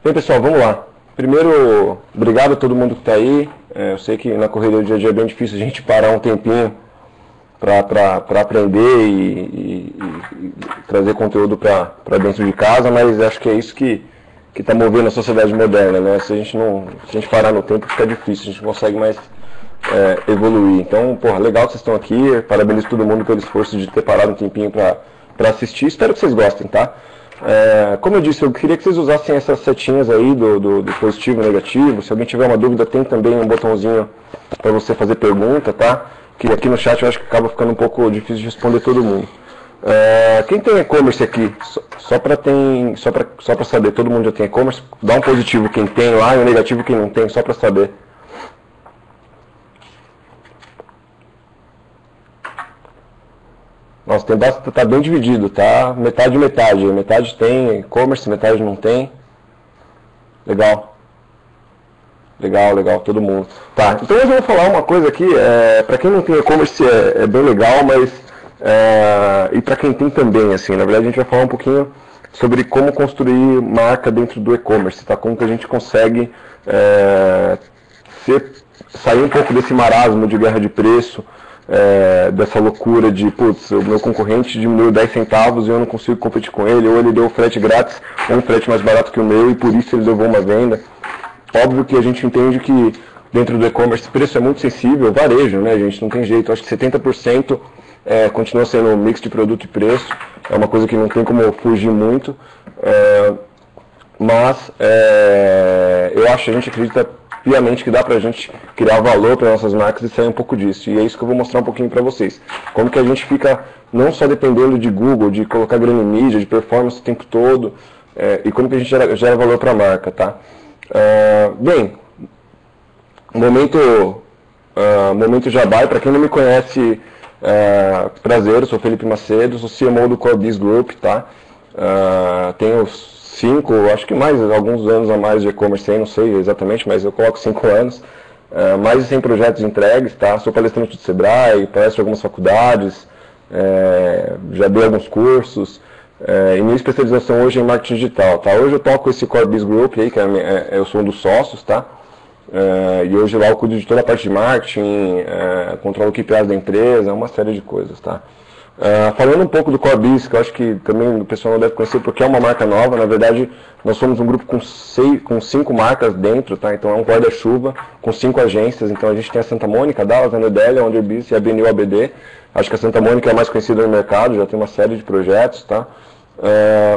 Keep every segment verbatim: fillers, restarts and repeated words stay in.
Bem, pessoal, vamos lá. Primeiro, obrigado a todo mundo que está aí. É, eu sei que na corrida do dia a dia é bem difícil a gente parar um tempinho para aprender e, e, e trazer conteúdo para dentro de casa, mas acho que é isso que está movendo a sociedade moderna, né? Se a gente não, se a gente parar no tempo, fica difícil, a gente não consegue mais é, evoluir. Então, porra, legal que vocês estão aqui, parabenizo todo mundo pelo esforço de ter parado um tempinho para assistir, espero que vocês gostem, tá? É, como eu disse, eu queria que vocês usassem essas setinhas aí do, do, do positivo e negativo. Se alguém tiver uma dúvida, tem também um botãozinho para você fazer pergunta, tá? Que aqui no chat eu acho que acaba ficando um pouco difícil de responder todo mundo. É, quem tem e-commerce aqui? Só, só para só para só para saber, todo mundo já tem e-commerce? Dá um positivo quem tem lá e um negativo quem não tem, só para saber. Nossa, tem bastante, tá bem dividido, tá? Metade metade. Metade tem e-commerce, metade não tem. Legal. Legal, legal, todo mundo. Tá, então eu vou falar uma coisa aqui, é, para quem não tem e-commerce é, é bem legal, mas é, e para quem tem também, assim, na verdade a gente vai falar um pouquinho sobre como construir marca dentro do e-commerce, tá? Como que a gente consegue é, ser, sair um pouco desse marasmo de guerra de preço, é, dessa loucura de, putz, o meu concorrente diminuiu dez centavos e eu não consigo competir com ele, ou ele deu frete grátis, ou um frete mais barato que o meu e por isso ele levou uma venda. Óbvio que a gente entende que dentro do e-commerce o preço é muito sensível, varejo, né, gente? Não tem jeito. Acho que setenta por cento é, continua sendo um mix de produto e preço. É uma coisa que não tem como fugir muito. É, mas é, eu acho, a gente acredita piamente que dá pra gente criar valor para nossas marcas e sair um pouco disso. E é isso que eu vou mostrar um pouquinho para vocês. Como que a gente fica não só dependendo de Google, de colocar grande mídia, de performance o tempo todo, é, e como que a gente gera, gera valor para a marca, tá? Uh, bem, momento, uh, momento Jabá, para quem não me conhece, uh, prazer, eu sou Felipe Macedo, sou C M O do Corbis Group, tá? Uh, tenho cinco, acho que mais, alguns anos a mais de e-commerce aí, não sei exatamente, mas eu coloco cinco anos, uh, mais de cem projetos entregues, tá? Sou palestrante do Sebrae, palestro em algumas faculdades, uh, já dei alguns cursos. É, e minha especialização hoje é em marketing digital, tá? Hoje eu toco esse Corbis Group aí, que é, é, eu sou um dos sócios, tá? É, e hoje lá eu cuido de toda a parte de marketing, é, controlo o K P Is da empresa, uma série de coisas, tá? É, falando um pouco do Corbis, que eu acho que também o pessoal não deve conhecer porque é uma marca nova, na verdade nós somos um grupo com, seis, com cinco marcas dentro, tá? Então é um guarda-chuva com cinco agências, então a gente tem a Santa Mônica, a Dallas, a Nedelli, a Wonderbis e a Avenue A B D. Acho que a Santa Mônica é a mais conhecida no mercado, já tem uma série de projetos, tá? É,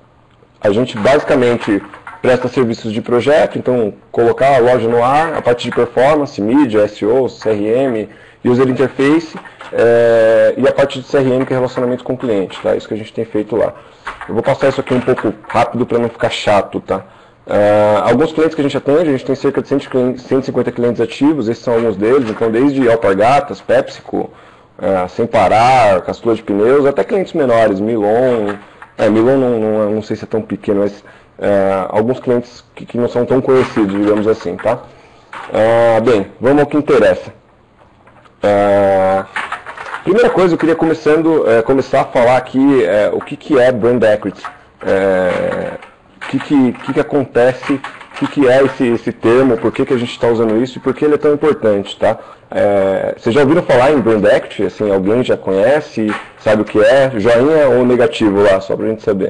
a gente basicamente presta serviços de projeto, então colocar a loja no ar, a parte de performance, mídia, S E O, C R M, User Interface, é, e a parte de C R M que é relacionamento com o cliente, tá? Isso que a gente tem feito lá. Eu vou passar isso aqui um pouco rápido para não ficar chato, tá? É, alguns clientes que a gente atende, a gente tem cerca de cento e cinquenta clientes ativos, esses são alguns deles, então desde Alpargatas, PepsiCo, é, Sem Parar, Caçula de Pneus, até clientes menores, Milon, é, Milon não, não, não sei se é tão pequeno, mas é, alguns clientes que, que não são tão conhecidos, digamos assim, tá? É, bem, vamos ao que interessa. É, primeira coisa, eu queria começando, é, começar a falar aqui é, o que, que é Brand Equity, é, o que, que, que, que acontece, o que, que é esse, esse termo, por que, que a gente está usando isso e por que ele é tão importante, tá? É, vocês já ouviram falar em Brand Equity? Assim, alguém já conhece, sabe o que é? Joinha ou negativo lá, só pra gente saber.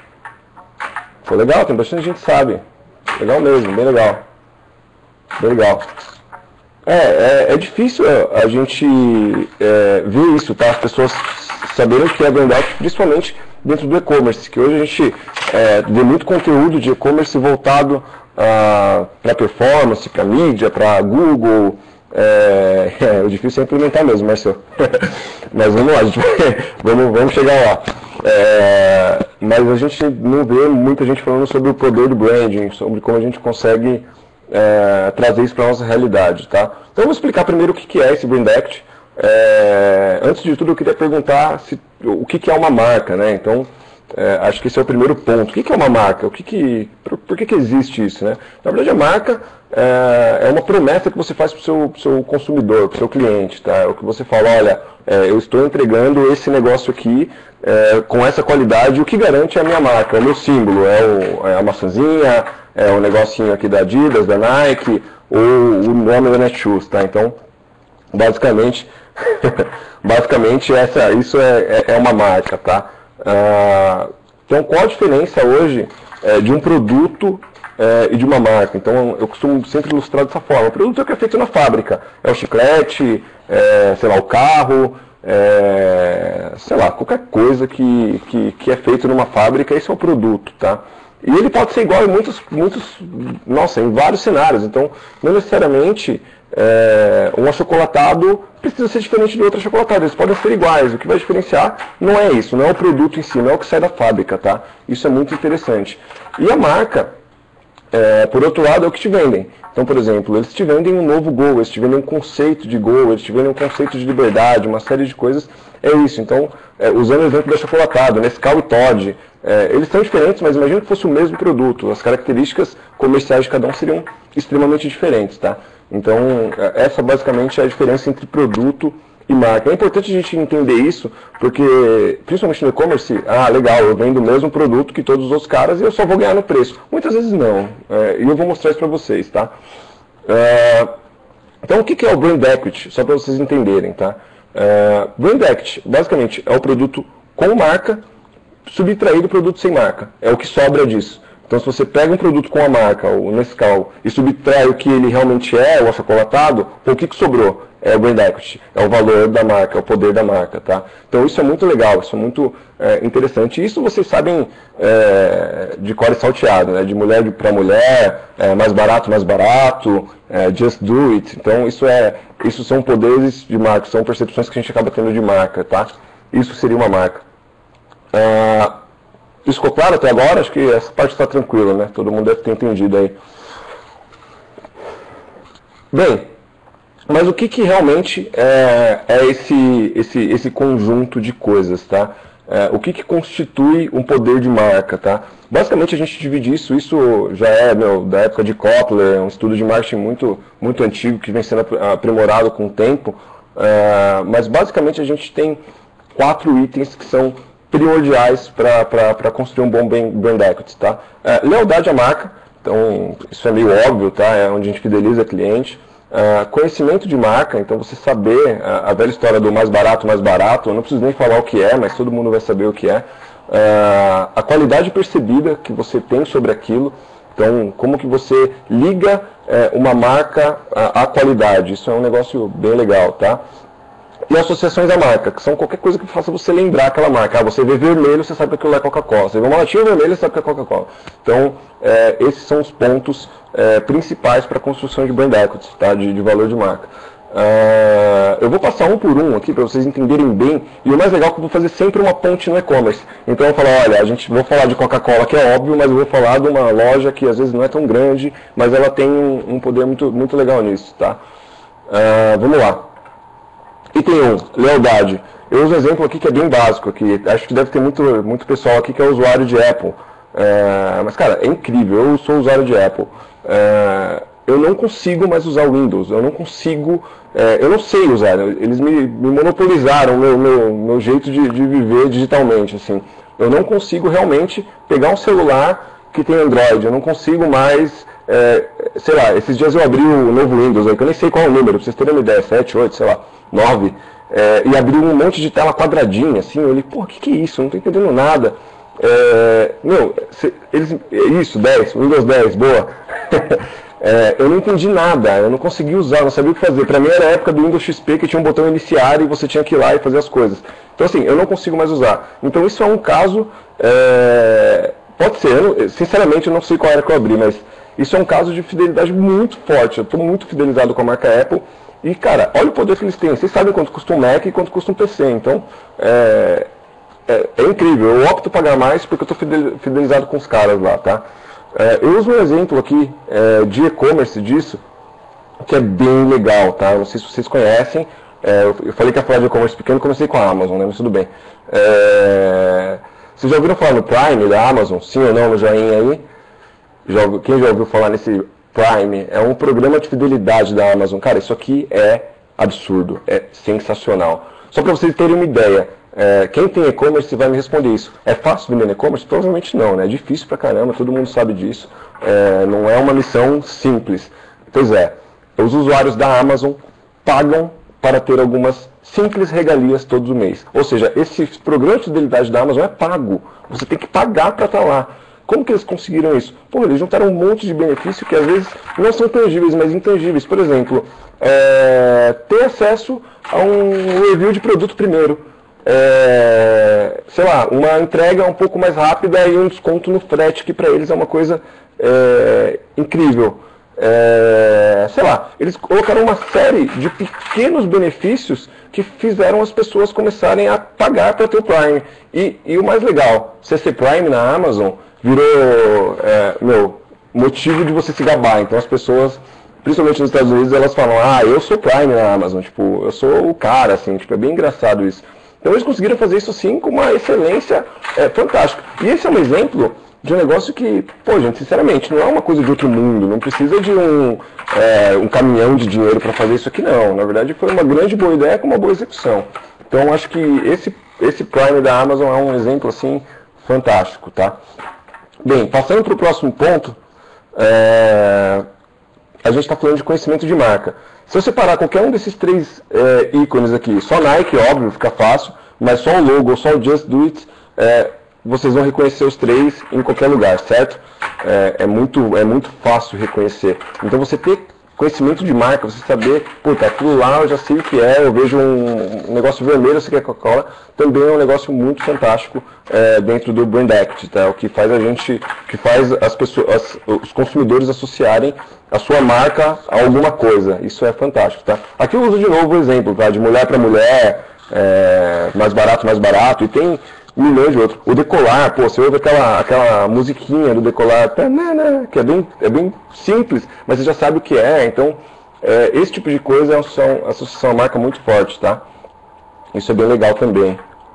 Foi legal, tem bastante gente que sabe. Legal mesmo, bem legal. Bem legal. É, é, é difícil a gente é, ver isso, tá? As pessoas saberem o que é Brand Equity, principalmente dentro do e-commerce, que hoje a gente é, vê muito conteúdo de e-commerce voltado ah, para performance, para mídia, para Google. É, é, o difícil é implementar mesmo, Marcelo. Mas vamos lá, a gente vai, vamos, vamos chegar lá. É, mas a gente não vê muita gente falando sobre o poder do branding, sobre como a gente consegue é, trazer isso para a nossa realidade, tá? Então eu vou explicar primeiro o que é esse Brand Equity. É, antes de tudo eu queria perguntar se, o que é uma marca, né? Então É, acho que esse é o primeiro ponto. O que, que é uma marca? O que que, por, por que, que existe isso, né? Na verdade, a marca é, é uma promessa que você faz para o seu, pro seu consumidor, para o seu cliente, tá? É o que você fala, olha, é, eu estou entregando esse negócio aqui é, com essa qualidade, o que garante é a minha marca, é o meu símbolo, é, o, é a maçãzinha, é o negocinho aqui da Adidas, da Nike, ou o nome da Netshoes, tá? Então, basicamente, basicamente essa, isso é, é uma marca, tá? Ah, então, qual a diferença hoje é, de um produto é, e de uma marca? Então, eu costumo sempre ilustrar dessa forma. O produto é o que é feito na fábrica. É o chiclete, é, sei lá, o carro, é, sei lá, qualquer coisa que, que, que é feito numa fábrica, esse é o produto, tá? E ele pode ser igual em muitos, muitos, nossa, em vários cenários. Então, não necessariamente é, um achocolatado precisa ser diferente de outro achocolatado. Eles podem ser iguais. O que vai diferenciar não é isso, não é o produto em si, não é o que sai da fábrica, tá? Isso é muito interessante. E a marca, é, por outro lado, é o que te vendem. Então, por exemplo, eles te vendem um novo Gol, eles te vendem um conceito de Gol, eles te vendem um conceito de liberdade, uma série de coisas. É isso. Então, é, usando o exemplo do achocolatado, Nescau e Toddy, é, eles são diferentes, mas imagina que fosse o mesmo produto. As características comerciais de cada um seriam extremamente diferentes, tá? Então, essa basicamente é a diferença entre produto e marca. É importante a gente entender isso, porque, principalmente no e-commerce, ah, legal, eu vendo o mesmo produto que todos os outros caras e eu só vou ganhar no preço. Muitas vezes não, é, e eu vou mostrar isso para vocês, tá? É, então, o que é o Brand Equity? Só para vocês entenderem, tá? É, Brand Equity, basicamente, é o produto com marca, subtraído do produto sem marca. É o que sobra disso. Então, se você pega um produto com a marca, o Nescau, e subtrai o que ele realmente é, o achocolatado, o que, que sobrou? É o brand equity, é o valor da marca, é o poder da marca, tá? Então, isso é muito legal, isso é muito é, interessante. Isso vocês sabem é, de cor e salteado, né? De mulher para mulher, é, mais barato, mais barato, é, just do it. Então, isso, é, isso são poderes de marca, são percepções que a gente acaba tendo de marca, tá? Isso seria uma marca. Ah, Isso ficou claro até agora? Acho que essa parte está tranquila, né? Todo mundo deve ter entendido aí. Bem, mas o que, que realmente é, é esse, esse, esse conjunto de coisas, tá? É, o que, que constitui um poder de marca, tá? Basicamente a gente divide isso, isso já é meu, da época de Kotler, um estudo de marketing muito, muito antigo que vem sendo aprimorado com o tempo, é, mas basicamente a gente tem quatro itens que são primordiais para construir um bom brand equity, tá? É, lealdade à marca, então isso é meio óbvio, tá? É onde a gente fideliza cliente. É, conhecimento de marca, então você saber a, a velha história do mais barato, mais barato, eu não preciso nem falar o que é, mas todo mundo vai saber o que é. É, a qualidade percebida que você tem sobre aquilo, então como que você liga é, uma marca à, à qualidade, isso é um negócio bem legal, tá? E associações da marca, que são qualquer coisa que faça você lembrar aquela marca. Ah, você vê vermelho, você sabe que aquilo é Coca-Cola. Você vê uma latinha vermelha, você sabe que é Coca-Cola. Então, é, esses são os pontos é, principais para a construção de brand equity, tá? de, de valor de marca. Uh, eu vou passar um por um aqui para vocês entenderem bem. E o mais legal é que eu vou fazer sempre uma ponte no e-commerce. Então eu vou falar, olha, a gente vou falar de Coca-Cola, que é óbvio, mas eu vou falar de uma loja que às vezes não é tão grande, mas ela tem um, um poder muito, muito legal nisso, tá? Uh, vamos lá. Item um, lealdade. Eu uso um exemplo aqui que é bem básico, aqui. Acho que deve ter muito, muito pessoal aqui que é usuário de Apple. É, mas, cara, é incrível. Eu sou usuário de Apple. É, eu não consigo mais usar o Windows. Eu não consigo... É, eu não sei usar. Eles me, me monopolizaram o meu, meu, meu jeito de, de viver digitalmente. Assim. Eu não consigo realmente pegar um celular que tem Android. Eu não consigo mais... É, sei lá, esses dias eu abri o novo Windows, aí, que eu nem sei qual é o número, pra vocês terem uma ideia, sete, oito, sei lá, nove, é, e abri um monte de tela quadradinha, assim, eu olhei, pô, o que, que é isso? Eu não tô entendendo nada. É, meu, se, eles, isso, dez, Windows dez, boa. é, eu não entendi nada, eu não consegui usar, não sabia o que fazer. Pra mim era a época do Windows X P que tinha um botão iniciar e você tinha que ir lá e fazer as coisas. Então assim, eu não consigo mais usar. Então isso é um caso, é, pode ser, eu, sinceramente eu não sei qual era que eu abri, mas isso é um caso de fidelidade muito forte. Eu estou muito fidelizado com a marca Apple. E, cara, olha o poder que eles têm. Vocês sabem quanto custa um Mac e quanto custa um P C. Então, é, é, é incrível. Eu opto pagar mais porque eu estou fidelizado com os caras lá, tá? É, eu uso um exemplo aqui é, de e-commerce disso, que é bem legal, tá? Não sei se vocês conhecem. É, eu falei que ia falar de e-commerce pequeno, comecei com a Amazon, né? Mas tudo bem. É, Vocês já ouviram falar no Prime da Amazon? Sim ou não, no joinha aí? Já, quem já ouviu falar nesse Prime? É um programa de fidelidade da Amazon. Cara, isso aqui é absurdo, é sensacional. Só para vocês terem uma ideia, é, quem tem e-commerce vai me responder isso. É fácil vender e-commerce? Provavelmente não, né? É difícil pra caramba, todo mundo sabe disso. É, não é uma missão simples. Pois é, os usuários da Amazon pagam para ter algumas simples regalias todo mês. Ou seja, esse programa de fidelidade da Amazon é pago. Você tem que pagar para estar lá. Como que eles conseguiram isso? Pô, eles juntaram um monte de benefícios que às vezes não são tangíveis, mas intangíveis. Por exemplo, é, ter acesso a um review de produto primeiro. É, sei lá, uma entrega um pouco mais rápida e um desconto no frete, que para eles é uma coisa é, incrível. É, sei lá, eles colocaram uma série de pequenos benefícios que fizeram as pessoas começarem a pagar para ter o Prime. E, e o mais legal, C C Prime na Amazon virou é, meu, motivo de você se gabar. Então as pessoas, principalmente nos Estados Unidos, elas falam, ah, eu sou Prime na Amazon, tipo, eu sou o cara, assim, tipo, é bem engraçado isso. Então eles conseguiram fazer isso sim com uma excelência é, fantástica. E esse é um exemplo de um negócio que, pô, gente, sinceramente, não é uma coisa de outro mundo, não precisa de um, é, um caminhão de dinheiro para fazer isso aqui, não. Na verdade, foi uma grande boa ideia com uma boa execução. Então, acho que esse, esse Prime da Amazon é um exemplo, assim, fantástico, tá? Bem, passando para o próximo ponto, é, a gente está falando de conhecimento de marca. Se eu separar qualquer um desses três é, ícones aqui, só Nike, óbvio, fica fácil, mas só o logo, só o Just Do It, é, vocês vão reconhecer os três em qualquer lugar, certo? É, é, muito, é muito fácil reconhecer. Então você ter conhecimento de marca, você saber, puta, aquilo lá eu já sei o que é, eu vejo um, um negócio vermelho, eu sei que é Coca-Cola, também é um negócio muito fantástico é, dentro do Brand Act, tá? O que faz a gente, que faz as pessoas, as, os consumidores associarem a sua marca a alguma coisa. Isso é fantástico, tá? Aqui eu uso de novo o exemplo, tá? De mulher para mulher, é, mais barato, mais barato, e tem milhões de outros. O Decolar, pô, você ouve aquela, aquela musiquinha do Decolar, que é bem, é bem simples, mas você já sabe o que é. Então, é, esse tipo de coisa é uma associação, associação à marca muito forte, tá? Isso é bem legal também.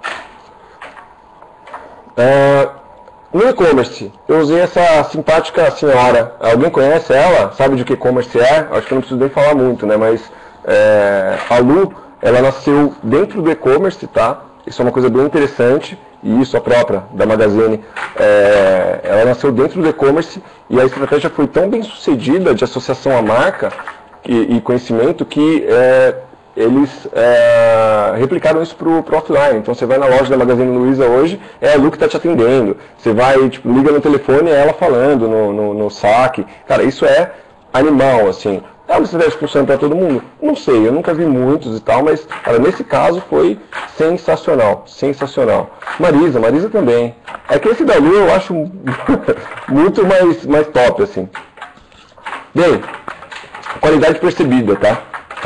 É, no e-commerce, eu usei essa simpática senhora. Alguém conhece ela? Sabe de que e-commerce é? Acho que eu não preciso nem falar muito, né? Mas é, a Lu, ela nasceu dentro do e-commerce, tá? Isso é uma coisa bem interessante, e isso a própria da Magazine, é, ela nasceu dentro do e-commerce e a estratégia foi tão bem sucedida de associação à marca e, e conhecimento que é, eles é, replicaram isso para o offline. Então você vai na loja da Magazine Luiza hoje, é a Lu que está te atendendo, você vai, tipo, liga no telefone, é ela falando no, no, no saque. Cara, isso é animal, assim. É uma estratégia que funciona para todo mundo? Não sei, eu nunca vi muitos e tal, mas cara, nesse caso foi sensacional, sensacional. Marisa, Marisa também. É que esse da Lu eu acho muito mais, mais top, assim. Bem, qualidade percebida, tá?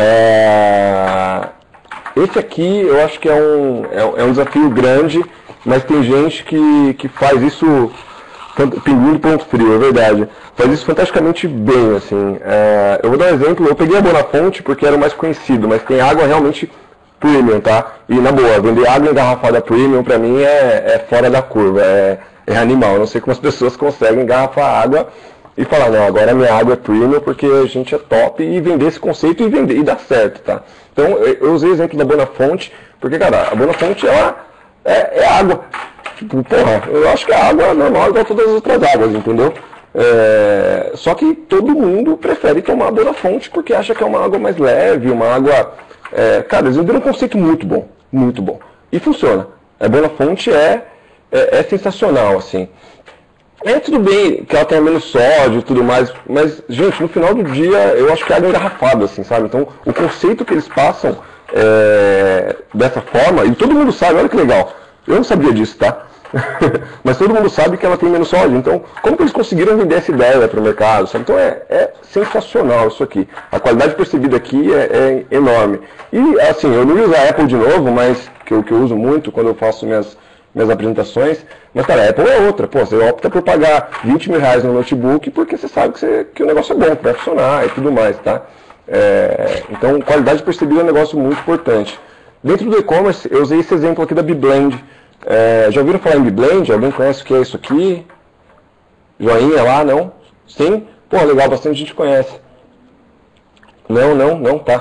É... Esse aqui eu acho que é um, é, é um desafio grande, mas tem gente que, que faz isso... Pinguim de ponto frio, é verdade. Faz isso fantasticamente bem, assim. É, eu vou dar um exemplo, eu peguei a Bonafonte porque era o mais conhecido, mas tem água realmente premium, tá? E na boa, vender água engarrafada premium pra mim é, é fora da curva, é, é animal. Eu não sei como as pessoas conseguem engarrafar água e falar, não, agora a minha água é premium porque a gente é top, e vender esse conceito e vender, e dar certo, tá? Então eu usei o exemplo da Bonafonte, porque, cara, a Bonafonte, ela é, é água. Tipo, porra, eu acho que a água é normal igual todas as outras águas, entendeu? É, só que todo mundo prefere tomar a Bonafonte porque acha que é uma água mais leve, uma água... É, cara, eles venderam um conceito muito bom, muito bom. E funciona. A Bonafonte é, é, é sensacional, assim. É tudo bem que ela tenha menos sódio e tudo mais, mas, gente, no final do dia eu acho que é água engarrafada, assim, sabe? Então, o conceito que eles passam é, dessa forma, e todo mundo sabe, olha que legal. Eu não sabia disso, tá? Mas todo mundo sabe que ela tem menos sódio. Então, como que eles conseguiram vender essa ideia para o mercado? Sabe? Então, é, é sensacional isso aqui. A qualidade percebida aqui é, é enorme. E, assim, eu não uso a Apple de novo, mas que eu, que eu uso muito quando eu faço minhas, minhas apresentações. Mas, cara, a Apple é outra. Pô, você opta por pagar vinte mil reais no notebook porque você sabe que, você, que o negócio é bom, que vai funcionar e tudo mais, tá? É, então, qualidade percebida é um negócio muito importante. Dentro do e-commerce, eu usei esse exemplo aqui da BeBlend. É, já ouviram falar em B-Blend? Alguém conhece o que é isso aqui? Joinha lá, não? Sim? Pô, legal, bastante gente conhece. Não, não, não, tá.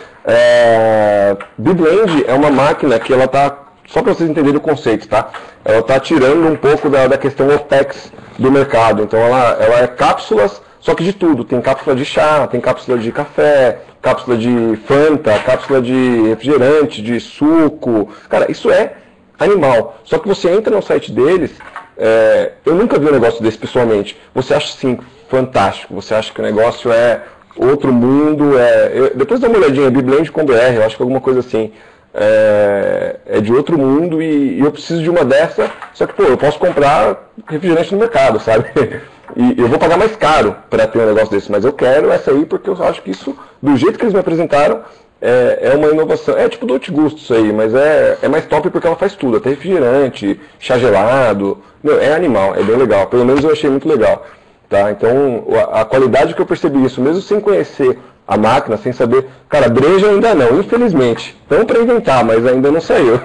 É, B-Blend é uma máquina que ela tá, só para vocês entenderem o conceito, tá? Ela tá tirando um pouco da, da questão OPEX do mercado. Então ela, ela é cápsulas, só que de tudo. Tem cápsula de chá, tem cápsula de café, cápsula de Fanta, cápsula de refrigerante, de suco. Cara, isso é animal. Só que você entra no site deles, é, eu nunca vi um negócio desse pessoalmente. Você acha assim, fantástico. Você acha que o negócio é outro mundo, é, eu, depois dá uma olhadinha, B-Blend com B R, eu acho que alguma coisa assim, é, é de outro mundo e, e eu preciso de uma dessa, só que, pô, eu posso comprar refrigerante no mercado, sabe? E eu vou pagar mais caro para ter um negócio desse, mas eu quero essa aí porque eu acho que isso, do jeito que eles me apresentaram, é, é uma inovação. É tipo do Gusto isso aí, mas é, é mais top porque ela faz tudo, até refrigerante, chá gelado, meu, é animal, é bem legal, pelo menos eu achei muito legal. Tá? Então, a qualidade que eu percebi isso, mesmo sem conhecer a máquina, sem saber... Cara, breja ainda não, infelizmente. Então, para inventar, mas ainda não saiu.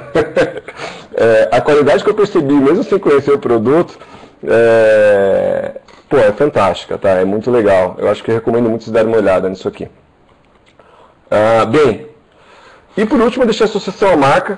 É, a qualidade que eu percebi, mesmo sem conhecer o produto, é, pô, é fantástica, tá? É muito legal. Eu acho que eu recomendo muito vocês darem uma olhada nisso aqui. Ah, bem, e por último, eu deixei a associação à marca,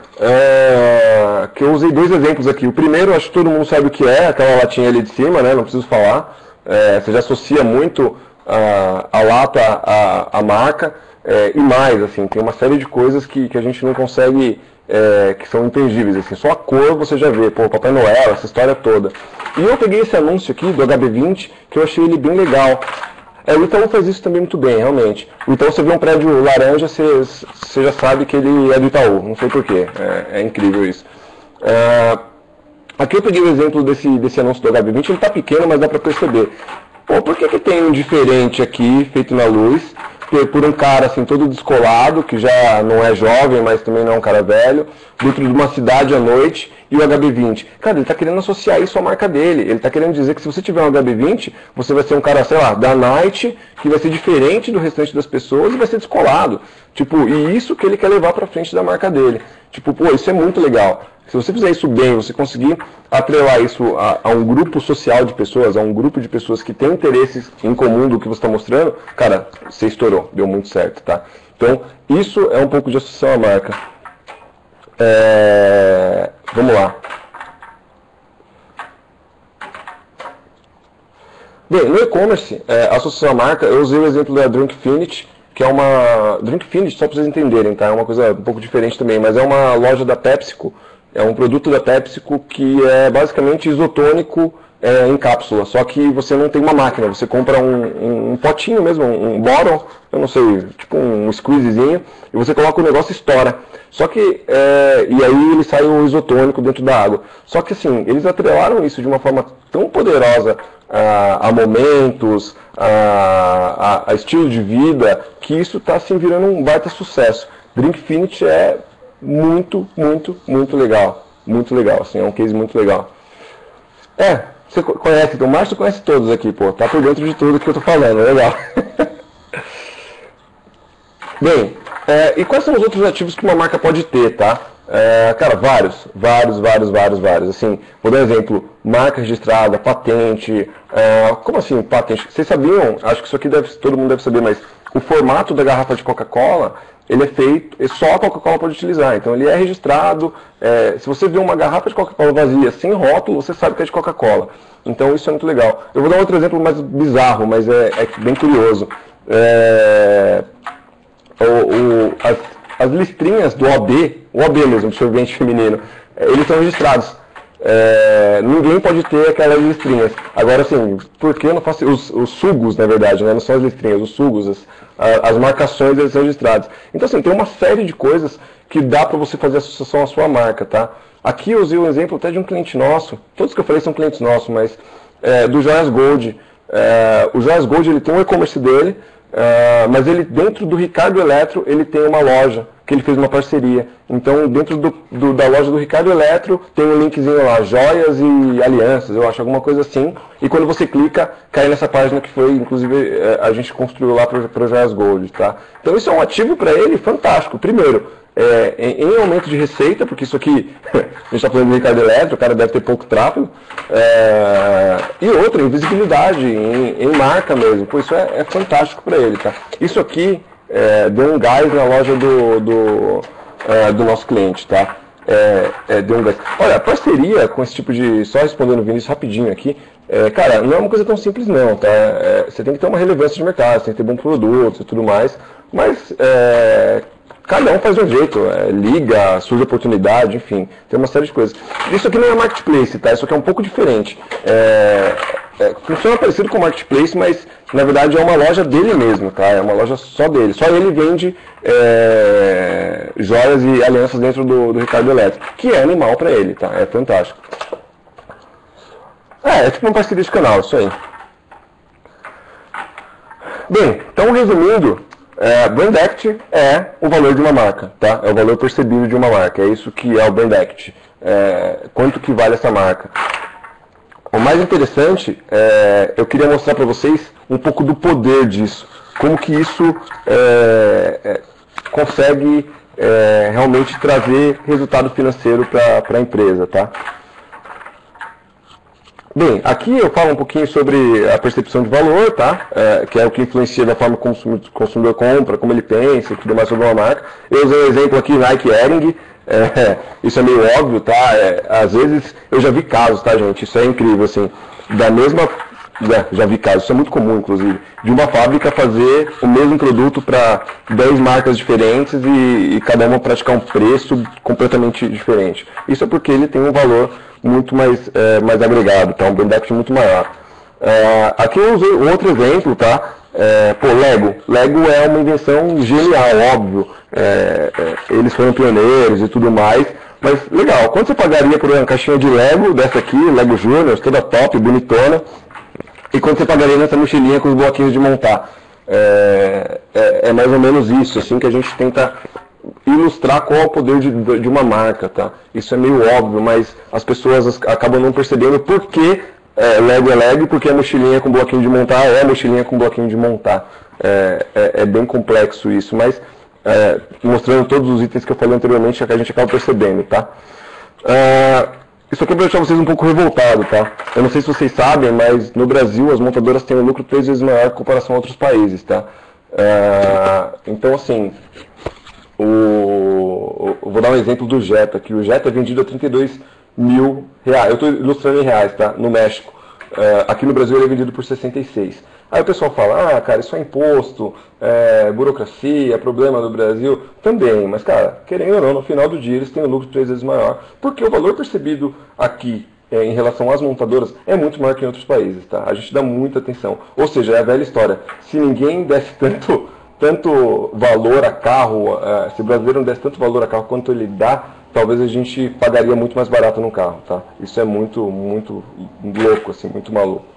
é, que eu usei dois exemplos aqui. O primeiro, acho que todo mundo sabe o que é, aquela latinha ali de cima, né? Não preciso falar. É, você já associa muito a, a lata à, à marca, é, e mais, assim, tem uma série de coisas que, que a gente não consegue, é, que são intangíveis, assim, só a cor você já vê, pô, Papai Noel, essa história toda. E eu peguei esse anúncio aqui do H B vinte, que eu achei ele bem legal. É, o Itaú faz isso também muito bem, realmente. O Itaú, você vê um prédio laranja, você, você já sabe que ele é do Itaú, não sei porquê, é, é incrível isso. É, Aqui eu peguei o exemplo desse, desse anúncio do H B vinte, ele está pequeno, mas dá para perceber. Pô, por que que tem um diferente aqui, feito na luz, por um cara assim todo descolado, que já não é jovem, mas também não é um cara velho, dentro de uma cidade à noite, e o H B vinte? Cara, ele está querendo associar isso à marca dele. Ele está querendo dizer que se você tiver um H B vinte, você vai ser um cara, sei lá, da night, que vai ser diferente do restante das pessoas e vai ser descolado. Tipo, e isso que ele quer levar para frente da marca dele. Tipo, pô, isso é muito legal. Se você fizer isso bem, você conseguir atrelar isso a, a um grupo social de pessoas, a um grupo de pessoas que têm interesses em comum do que você está mostrando, cara, você estourou, deu muito certo, tá? Então, isso é um pouco de associação à marca. É... Vamos lá. Bem, no e-commerce, é, associação à marca, eu usei o exemplo da Drinkfinity, que é uma... Drinkfinity, só para vocês entenderem, tá? É uma coisa um pouco diferente também, mas é uma loja da PepsiCo. É um produto da PepsiCo que é basicamente isotônico é, em cápsula, só que você não tem uma máquina, você compra um, um potinho mesmo, um, um bottle, eu não sei, tipo um squeezezinho, e você coloca o negócio e estoura. Só que, é, e aí ele sai o isotônico dentro da água. Só que assim, eles atrelaram isso de uma forma tão poderosa a, a momentos, a, a, a estilo de vida, que isso está assim, virando um baita sucesso. Drinkfinity é muito, muito, muito legal. Muito legal, assim, é um case muito legal. É, você conhece, o Márcio conhece todos aqui, pô, tá por dentro de tudo que eu tô falando, legal. Bem, é, e quais são os outros ativos que uma marca pode ter, tá? É, cara, vários, vários, vários, vários, vários. Assim, vou dar um exemplo, marca registrada, patente, é, como assim patente? Vocês sabiam, acho que isso aqui deve, todo mundo deve saber, mas o formato da garrafa de Coca-Cola, ele é feito, só a Coca-Cola pode utilizar, então ele é registrado, é, se você vê uma garrafa de Coca-Cola vazia, sem rótulo, você sabe que é de Coca-Cola. Então isso é muito legal. Eu vou dar outro exemplo mais bizarro, mas é, é bem curioso. É, o, o, as, as listrinhas do O B, o O B mesmo, sorvete feminino, eles são registrados. É, ninguém pode ter aquelas listrinhas. Agora, assim, por que eu não faço... Os, os sugos, na verdade, né? Não são as listrinhas, os sugos, as, as marcações, eles são registrados. Então, assim, tem uma série de coisas que dá para você fazer associação à sua marca, tá? Aqui eu usei um exemplo até de um cliente nosso, todos que eu falei são clientes nossos, mas é, do Joias Gold. É, o Joias Gold, ele tem um e-commerce dele, é, mas ele, dentro do Ricardo Eletro, ele tem uma loja que ele fez uma parceria. Então, dentro do, do, da loja do Ricardo Eletro, tem um linkzinho lá, joias e alianças, eu acho, alguma coisa assim. E quando você clica, cai nessa página que foi, inclusive, a gente construiu lá para o Joias Gold, tá? Então, isso é um ativo para ele fantástico. Primeiro, é, em, em aumento de receita, porque isso aqui, a gente está falando do Ricardo Eletro, o cara deve ter pouco tráfego. É, e outra, em visibilidade, em, em marca mesmo. Pô, isso é, é fantástico para ele, tá? Isso aqui é, deu um gás na loja do... do É, do nosso cliente, tá? É, é, deu um gás. Olha, a parceria com esse tipo de... Só respondendo o Vinícius rapidinho aqui, é, cara, não é uma coisa tão simples não, tá? É, você tem que ter uma relevância de mercado, você tem que ter bons produtos e tudo mais, mas é, cada um faz de um jeito, é, liga, surge oportunidade, enfim, tem uma série de coisas. Isso aqui não é marketplace, tá? Isso aqui é um pouco diferente. É, é, funciona parecido com o marketplace, mas na verdade é uma loja dele mesmo, tá? É uma loja só dele. Só ele vende é, joias e alianças dentro do, do Ricardo Eletro, que é animal pra ele, tá? É fantástico. É, é tipo uma parceria de canal, isso aí. Bem, então resumindo, é, Brand Equity é o valor de uma marca, tá? É o valor percebido de uma marca, é isso que é o Brand Equity. É, quanto que vale essa marca? O mais interessante, é, eu queria mostrar para vocês um pouco do poder disso, como que isso é, é, consegue é, realmente trazer resultado financeiro para a empresa, tá? Bem, aqui eu falo um pouquinho sobre a percepção de valor, tá? É, que é o que influencia da forma como o consumidor compra, como ele pensa e tudo mais sobre uma marca. Eu usei um exemplo aqui, Nike Hering. É, isso é meio óbvio, tá? É, às vezes eu já vi casos, tá, gente? Isso é incrível, assim. Da mesma. Já, já vi casos, isso é muito comum, inclusive, de uma fábrica fazer o mesmo produto para dez marcas diferentes e, e cada uma praticar um preço completamente diferente. Isso é porque ele tem um valor muito mais, é, mais agregado, tá? Um brand equity muito maior. É, aqui eu usei outro exemplo, tá? É, pô, Lego. Lego é uma invenção genial, óbvio. É, é, eles foram pioneiros e tudo mais. Mas legal, quanto você pagaria por uma caixinha de Lego dessa aqui, Lego Junior, toda top, bonitona? E quanto você pagaria nessa mochilinha com os bloquinhos de montar? É, é, é mais ou menos isso, assim, que a gente tenta ilustrar qual é o poder de, de uma marca, tá? Isso é meio óbvio, mas as pessoas acabam não percebendo por que é, Lego é Lego, porque a mochilinha com bloquinho de montar é a mochilinha com bloquinho de montar. É, é, é bem complexo isso, mas é, mostrando todos os itens que eu falei anteriormente, é que a gente acaba percebendo, tá? É, isso aqui é para deixar vocês um pouco revoltados, tá? Eu não sei se vocês sabem, mas no Brasil as montadoras têm um lucro três vezes maior em comparação a outros países, tá? É, então, assim, o, eu vou dar um exemplo do Jetta, que o Jetta é vendido a trinta e dois mil reais. Eu estou ilustrando em reais, tá? No México. É, aqui no Brasil ele é vendido por sessenta e seis. Aí o pessoal fala, ah, cara, isso é imposto, é, burocracia, problema do Brasil. Também, mas, cara, querendo ou não, no final do dia eles têm um lucro três vezes maior, porque o valor percebido aqui é, em relação às montadoras é muito maior que em outros países, tá? A gente dá muita atenção. Ou seja, é a velha história. Se ninguém desse tanto, tanto valor a carro, é, se o brasileiro não desse tanto valor a carro quanto ele dá, talvez a gente pagaria muito mais barato no carro, tá? Isso é muito, muito louco, assim, muito maluco.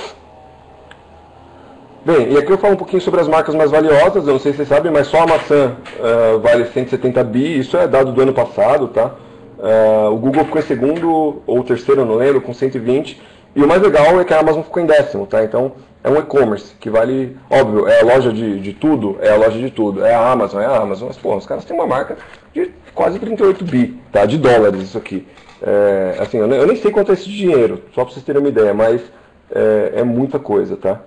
Bem, e aqui eu falo um pouquinho sobre as marcas mais valiosas, eu não sei se vocês sabem, mas só a maçã uh, vale cento e setenta bi, isso é dado do ano passado, tá? Uh, o Google ficou em segundo, ou terceiro, eu não lembro, com cento e vinte, e o mais legal é que a Amazon ficou em décimo, tá? Então, é um e-commerce que vale, óbvio, é a loja de, de tudo, é a loja de tudo, é a Amazon, é a Amazon, mas, pô, os caras têm uma marca de quase trinta e oito bi, tá? De dólares isso aqui. É, assim, eu nem, eu nem sei quanto é esse dinheiro, só para vocês terem uma ideia, mas é, é muita coisa, tá?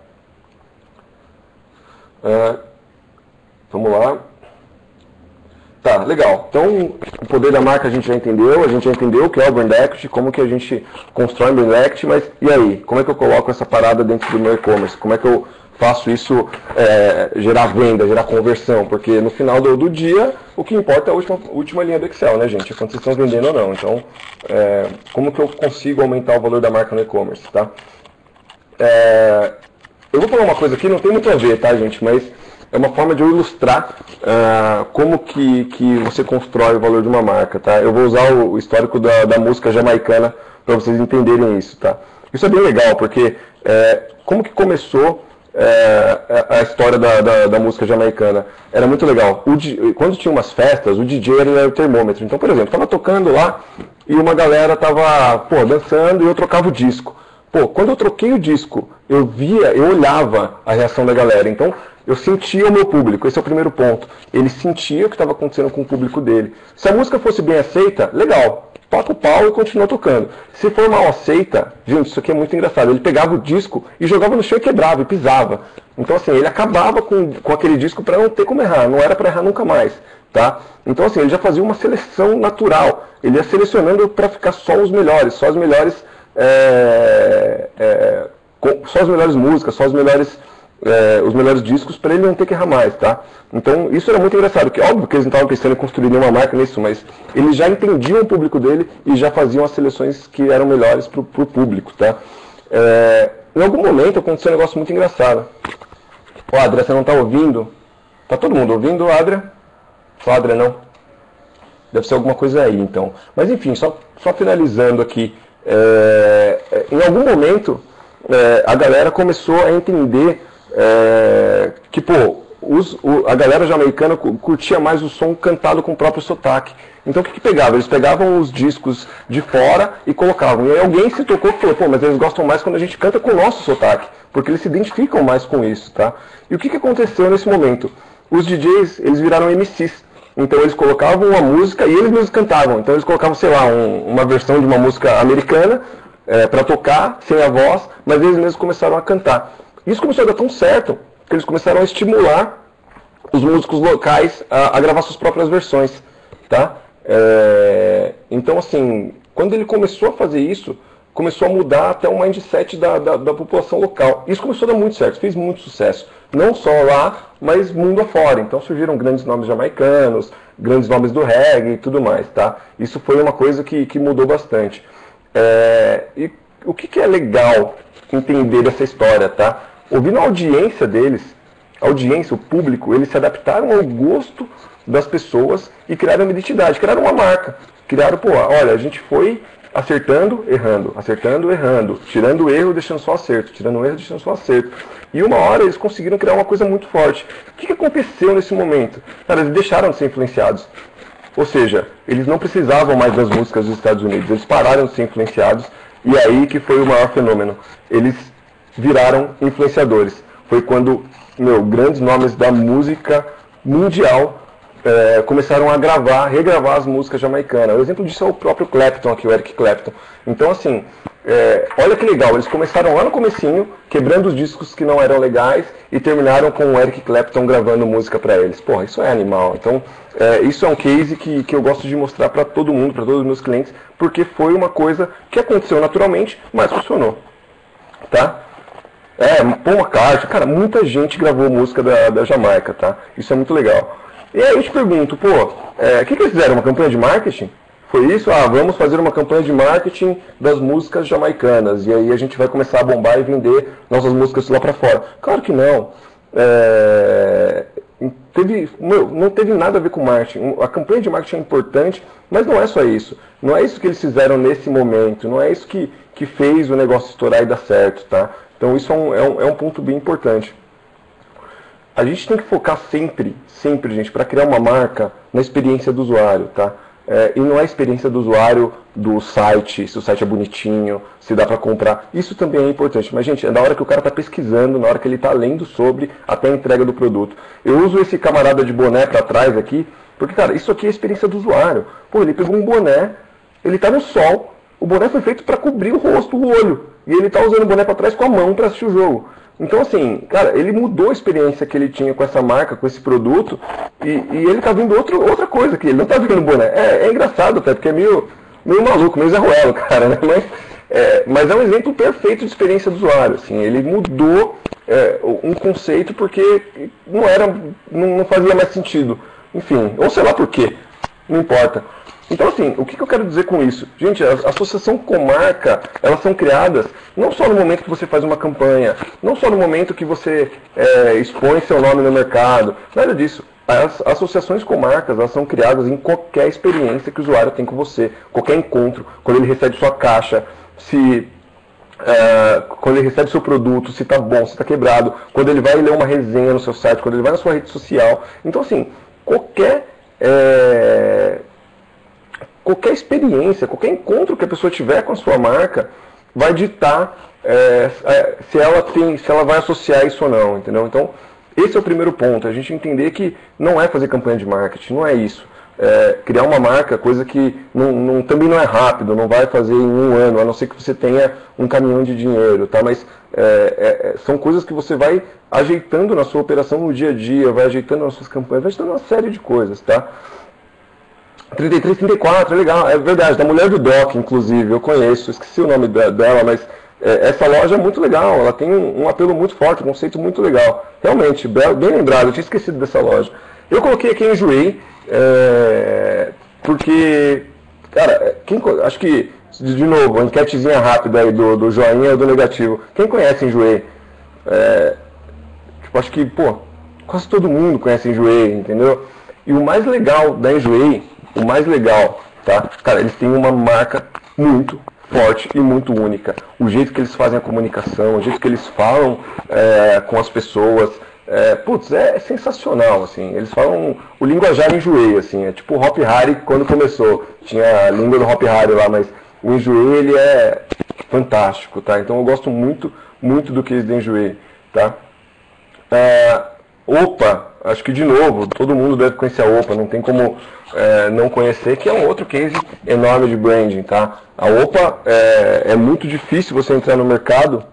Uh, vamos lá. Tá, legal. Então, o poder da marca a gente já entendeu, a gente já entendeu o que é o Brand Equity, como que a gente constrói um Brand Equity, mas e aí? Como é que eu coloco essa parada dentro do meu e-commerce? Como é que eu faço isso é, gerar venda, gerar conversão? Porque no final do, do dia, o que importa é a última, última linha do Excel, né, gente? É quando vocês estão vendendo ou não. Então, é, como que eu consigo aumentar o valor da marca no e-commerce, tá? É, eu vou falar uma coisa aqui, não tem muito a ver, tá, gente? Mas é uma forma de eu ilustrar uh, como que, que você constrói o valor de uma marca, tá? Eu vou usar o histórico da, da música jamaicana para vocês entenderem isso, tá? Isso é bem legal, porque é, como que começou é, a história da, da, da música jamaicana. Era muito legal. O, quando tinha umas festas, o D J era o termômetro. Então, por exemplo, estava tocando lá e uma galera estava, pô, dançando e eu trocava o disco. Pô, quando eu troquei o disco, eu via, eu olhava a reação da galera. Então, eu sentia o meu público. Esse é o primeiro ponto. Ele sentia o que estava acontecendo com o público dele. Se a música fosse bem aceita, legal. Toca o pau e continua tocando. Se for mal aceita, gente, isso aqui é muito engraçado. Ele pegava o disco e jogava no chão e quebrava, e pisava. Então, assim, ele acabava com, com aquele disco para não ter como errar. Não era para errar nunca mais, tá? Então, assim, ele já fazia uma seleção natural. Ele ia selecionando para ficar só os melhores, só as melhores, é, é, só as melhores músicas, só as melhores... É, os melhores discos para ele não ter que errar mais, tá? Então isso era muito engraçado, que óbvio que eles não estavam pensando em construir nenhuma marca nisso, mas eles já entendiam o público dele e já faziam as seleções que eram melhores para o público, tá? É, em algum momento aconteceu um negócio muito engraçado. Ô Adria, você não está ouvindo? Tá todo mundo ouvindo, Adria? Só Adria não? Deve ser alguma coisa aí, então. Mas enfim, só, só finalizando aqui. É, em algum momento é, a galera começou a entender É, que, pô, os, o, a galera jamaicana curtia mais o som cantado com o próprio sotaque. Então o que que pegava? Eles pegavam os discos de fora e colocavam. E aí alguém se tocou e falou, pô, mas eles gostam mais quando a gente canta com o nosso sotaque, porque eles se identificam mais com isso, tá? E o que que aconteceu nesse momento? Os D Js, eles viraram M Cs. Então eles colocavam uma música e eles mesmos cantavam. Então eles colocavam, sei lá, um, uma versão de uma música americana é, para tocar, sem a voz, mas eles mesmos começaram a cantar. Isso começou a dar tão certo que eles começaram a estimular os músicos locais a, a gravar suas próprias versões, tá? É, então, assim, quando ele começou a fazer isso, começou a mudar até o mindset da, da, da população local. Isso começou a dar muito certo, fez muito sucesso. Não só lá, mas mundo afora. Então surgiram grandes nomes jamaicanos, grandes nomes do reggae e tudo mais, tá? Isso foi uma coisa que, que mudou bastante. É, e o que, que é legal entender dessa história, tá? Ouvindo a audiência deles, a audiência, o público, eles se adaptaram ao gosto das pessoas e criaram uma identidade, criaram uma marca. Criaram, pô, olha, a gente foi acertando, errando, acertando, errando, tirando o erro, deixando só acerto, tirando o erro, deixando só acerto. E uma hora eles conseguiram criar uma coisa muito forte. O que que aconteceu nesse momento? Cara, eles deixaram de ser influenciados. Ou seja, eles não precisavam mais das músicas dos Estados Unidos, eles pararam de ser influenciados, e aí que foi o maior fenômeno. Eles viraram influenciadores. Foi quando, meu, grandes nomes da música mundial é, começaram a gravar, regravar as músicas jamaicanas. O exemplo disso é o próprio Clapton aqui, o Eric Clapton. Então, assim, é, olha que legal, eles começaram lá no comecinho, quebrando os discos que não eram legais, e terminaram com o Eric Clapton gravando música para eles. Porra, isso é animal. Então, é, isso é um case que, que eu gosto de mostrar para todo mundo, para todos os meus clientes, porque foi uma coisa que aconteceu naturalmente, mas funcionou. Tá? É, Paul McCartney, cara, muita gente gravou música da, da Jamaica, tá? Isso é muito legal. E aí eu te pergunto, pô, o é, que, que eles fizeram? Uma campanha de marketing? Foi isso? Ah, vamos fazer uma campanha de marketing das músicas jamaicanas, e aí a gente vai começar a bombar e vender nossas músicas lá pra fora. Claro que não. É, teve, meu, não teve nada a ver com marketing. A campanha de marketing é importante, mas não é só isso. Não é isso que eles fizeram nesse momento, não é isso que, que fez o negócio estourar e dar certo, tá? Então isso é um, é, um, é um ponto bem importante. A gente tem que focar sempre, sempre, gente, para criar uma marca na experiência do usuário, tá? É, e não é a experiência do usuário do site, se o site é bonitinho, se dá para comprar. Isso também é importante. Mas, gente, é na hora que o cara está pesquisando, na hora que ele está lendo sobre até a entrega do produto. Eu uso esse camarada de boné para trás aqui, porque, cara, isso aqui é a experiência do usuário. Pô, ele pegou um boné, ele está no sol, o boné foi feito para cobrir o rosto, o olho. E ele está usando o boné para trás com a mão para assistir o jogo. Então, assim, cara, ele mudou a experiência que ele tinha com essa marca, com esse produto, e, e ele tá vendo outro, outra coisa aqui, ele não tá vendo boné. É, é engraçado até, porque é meio, meio maluco, meio Zé Ruelo, cara, né? Mas é, mas é um exemplo perfeito de experiência do usuário, assim, ele mudou é, um conceito porque não era, não, não fazia mais sentido. Enfim, ou sei lá por quê, não importa. Então, assim, o que eu quero dizer com isso? Gente, a associação com marca, elas são criadas não só no momento que você faz uma campanha, não só no momento que você é, expõe seu nome no mercado, nada disso. As associações com marcas, elas são criadas em qualquer experiência que o usuário tem com você, qualquer encontro, quando ele recebe sua caixa, se É, quando ele recebe seu produto, se está bom, se está quebrado, quando ele vai ler uma resenha no seu site, quando ele vai na sua rede social. Então, assim, qualquer, é, qualquer experiência, qualquer encontro que a pessoa tiver com a sua marca, vai ditar é, se, ela tem, se ela vai associar isso ou não, entendeu? Então, esse é o primeiro ponto, a gente entender que não é fazer campanha de marketing, não é isso. É, criar uma marca, coisa que não, não, também não é rápido, não vai fazer em um ano, a não ser que você tenha um caminhão de dinheiro, tá? Mas é, é, são coisas que você vai ajeitando na sua operação no dia a dia, vai ajeitando nas suas campanhas, vai ajeitando uma série de coisas, tá? trinta e três, trinta e quatro, é legal, é verdade, da mulher do Doc, inclusive, eu conheço, esqueci o nome dela, mas é, essa loja é muito legal, ela tem um, um apelo muito forte, um conceito muito legal, realmente, bem, bem lembrado, eu tinha esquecido dessa loja. Eu coloquei aqui em Enjoei, É, porque, cara, quem, acho que, de novo, uma enquetezinha rápida aí do, do joinha ou do negativo. Quem conhece Enjoei? É, tipo, acho que, pô, quase todo mundo conhece Enjoei, entendeu? E o mais legal da Enjoei, o mais legal, tá? Cara, eles têm uma marca muito forte e muito única. O jeito que eles fazem a comunicação, o jeito que eles falam é, com as pessoas. É, putz, é, é sensacional, assim, eles falam o linguajar Enjoei, assim, é tipo o Hop Hari quando começou, tinha a língua do Hop Hari lá, mas o Enjoei, ele é fantástico, tá, então eu gosto muito, muito do case do Enjoei, tá. É, Opa, acho que de novo, todo mundo deve conhecer a Opa, não tem como é, não conhecer, que é um outro case enorme de branding, tá, a Opa é, é muito difícil você entrar no mercado,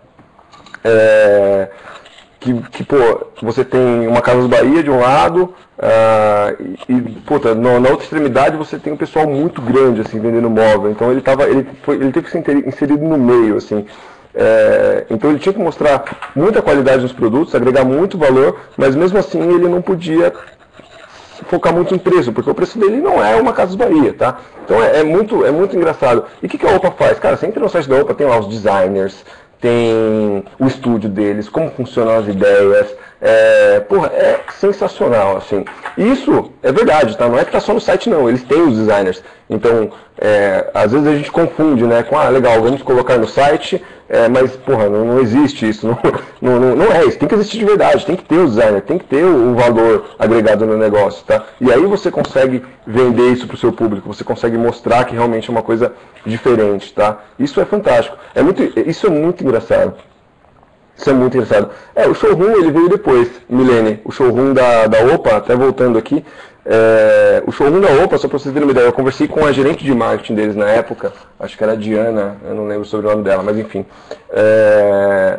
é, Que, que, pô, você tem uma Casas Bahia de um lado uh, e, e puta, no, na outra extremidade você tem um pessoal muito grande, assim, vendendo móvel. Então ele, tava, ele, foi, ele teve que ser inserido no meio, assim. É, então ele tinha que mostrar muita qualidade nos produtos, agregar muito valor, mas mesmo assim ele não podia focar muito em preço, porque o preço dele não é uma Casas Bahia, tá? Então é, é, muito, é muito engraçado. E o que, que a Opa faz? Cara, você entra no site da Opa, tem lá os designers, tem o estúdio deles, como funcionam as ideias, é, porra, é sensacional, assim. Isso é verdade, tá? Não é que tá só no site, não, eles têm os designers. Então, é, às vezes a gente confunde, né, com, ah, legal, vamos colocar no site, é, mas, porra, não, não existe isso, não, não, não, não é isso, tem que existir de verdade, tem que ter o designer, tem que ter o, o valor agregado no negócio, tá? E aí você consegue vender isso pro seu público, você consegue mostrar que realmente é uma coisa diferente, tá? Isso é fantástico, é muito, isso é muito engraçado. Isso é muito engraçado. É, o showroom ele veio depois, Milene. O showroom da, da Opa, até voltando aqui, é, o showroom da Opa, só para vocês terem uma ideia, eu conversei com a gerente de marketing deles na época, acho que era a Diana, eu não lembro sobre o nome dela, mas enfim. É,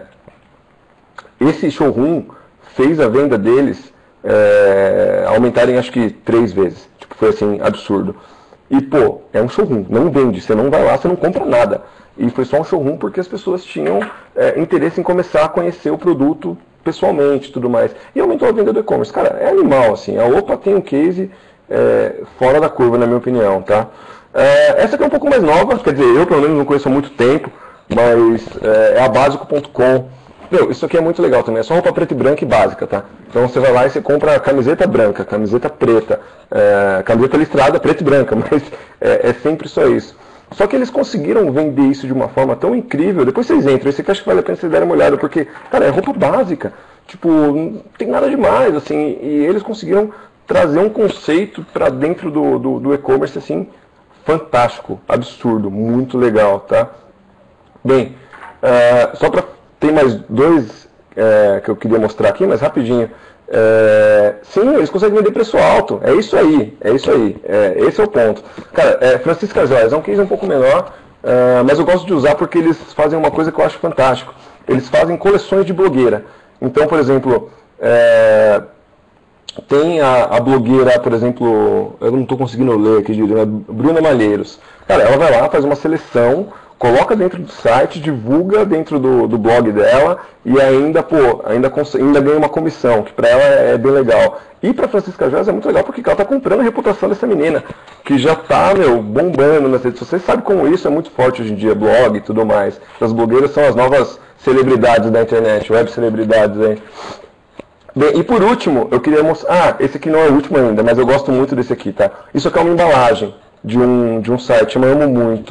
esse showroom fez a venda deles é, aumentarem acho que três vezes. Tipo, foi assim, absurdo. E, pô, é um showroom, não vende, você não vai lá, você não compra nada. E foi só um showroom porque as pessoas tinham é, interesse em começar a conhecer o produto pessoalmente e tudo mais. E aumentou a venda do e-commerce. Cara, é animal, assim. A Opa tem um case é, fora da curva, na minha opinião, tá? É, essa aqui é um pouco mais nova, quer dizer, eu pelo menos não conheço há muito tempo, mas é, é a básico ponto com. Meu, isso aqui é muito legal também, é só roupa preta e branca e básica, tá? Então você vai lá e você compra camiseta branca, camiseta preta, é, camiseta listrada preta e branca, mas é, é sempre só isso. Só que eles conseguiram vender isso de uma forma tão incrível, depois vocês entram, esse aqui acho que vale a pena vocês darem uma olhada, porque, cara, é roupa básica, tipo, não tem nada demais, assim, e eles conseguiram trazer um conceito para dentro do, do, do e-commerce, assim, fantástico, absurdo, muito legal, tá? Bem, uh, só para ter mais dois uh, que eu queria mostrar aqui, mas rapidinho. É, sim, eles conseguem vender preço alto, é isso aí, é isso aí, é, esse é o ponto. Cara, é, Francisca Joias é um case um pouco menor, é, mas eu gosto de usar porque eles fazem uma coisa que eu acho fantástico. Eles fazem coleções de blogueira. Então, por exemplo, é, tem a, a blogueira, por exemplo, eu não estou conseguindo ler aqui, né, Bruna Malheiros. Cara, ela vai lá, faz uma seleção, coloca dentro do site, divulga dentro do, do blog dela e ainda, pô, ainda, ainda ganha uma comissão, que para ela é, é bem legal. E para Francisca Joias é muito legal porque ela está comprando a reputação dessa menina, que já está, meu, bombando nas redes sociais. Você sabe como isso é muito forte hoje em dia, blog e tudo mais. As blogueiras são as novas celebridades da internet, web celebridades aí. Bem, e por último, eu queria mostrar... Ah, esse aqui não é o último ainda, mas eu gosto muito desse aqui, tá? Isso aqui é uma embalagem de um, de um site, eu amo muito.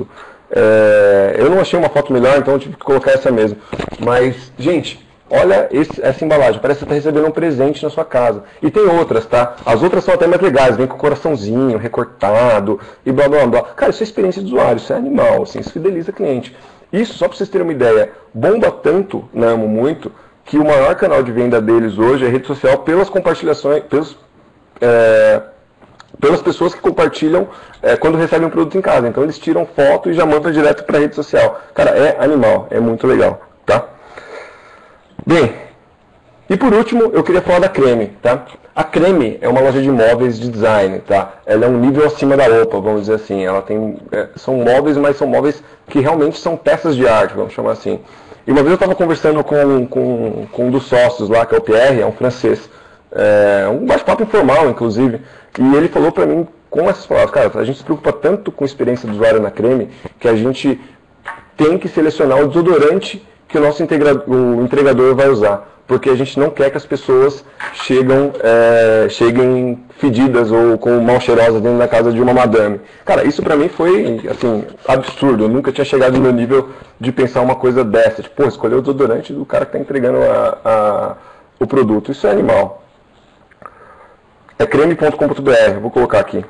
É, eu não achei uma foto melhor, então eu tive que colocar essa mesmo. Mas, gente, olha esse, essa embalagem, parece que você está recebendo um presente na sua casa. E tem outras, tá? As outras são até mais legais, vem com coraçãozinho, recortado e blá blá blá. Cara, isso é experiência de usuário, isso é animal, assim, isso fideliza cliente. Isso, só para vocês terem uma ideia, bomba tanto na Amo Muito, que o maior canal de venda deles hoje é rede social pelas compartilhações, pelos, é, pelas pessoas que compartilham é, quando recebem um produto em casa. Então eles tiram foto e já mandam direto para a rede social. Cara, é animal, é muito legal, tá? Bem, e por último eu queria falar da Creme, tá? A Creme é uma loja de móveis de design, tá? Ela é um nível acima da Opa, vamos dizer assim. Ela tem, é, são móveis, mas são móveis que realmente são peças de arte, vamos chamar assim. E uma vez eu estava conversando com, com, com um dos sócios lá, que é o Pierre, é um francês, é, um bate-papo informal, inclusive, e ele falou para mim com essas palavras: cara, a gente se preocupa tanto com a experiência do usuário na Creme, que a gente tem que selecionar o desodorante que o nosso integra- o entregador vai usar, porque a gente não quer que as pessoas chegam, é, cheguem fedidas ou com mal cheirosas dentro da casa de uma madame. Cara, isso pra mim foi, assim, absurdo. Eu nunca tinha chegado no nível de pensar uma coisa dessa. Tipo, pô, escolher o desodorante do cara que tá entregando a, a, o produto. Isso é animal. É creme ponto com ponto b r, vou colocar aqui.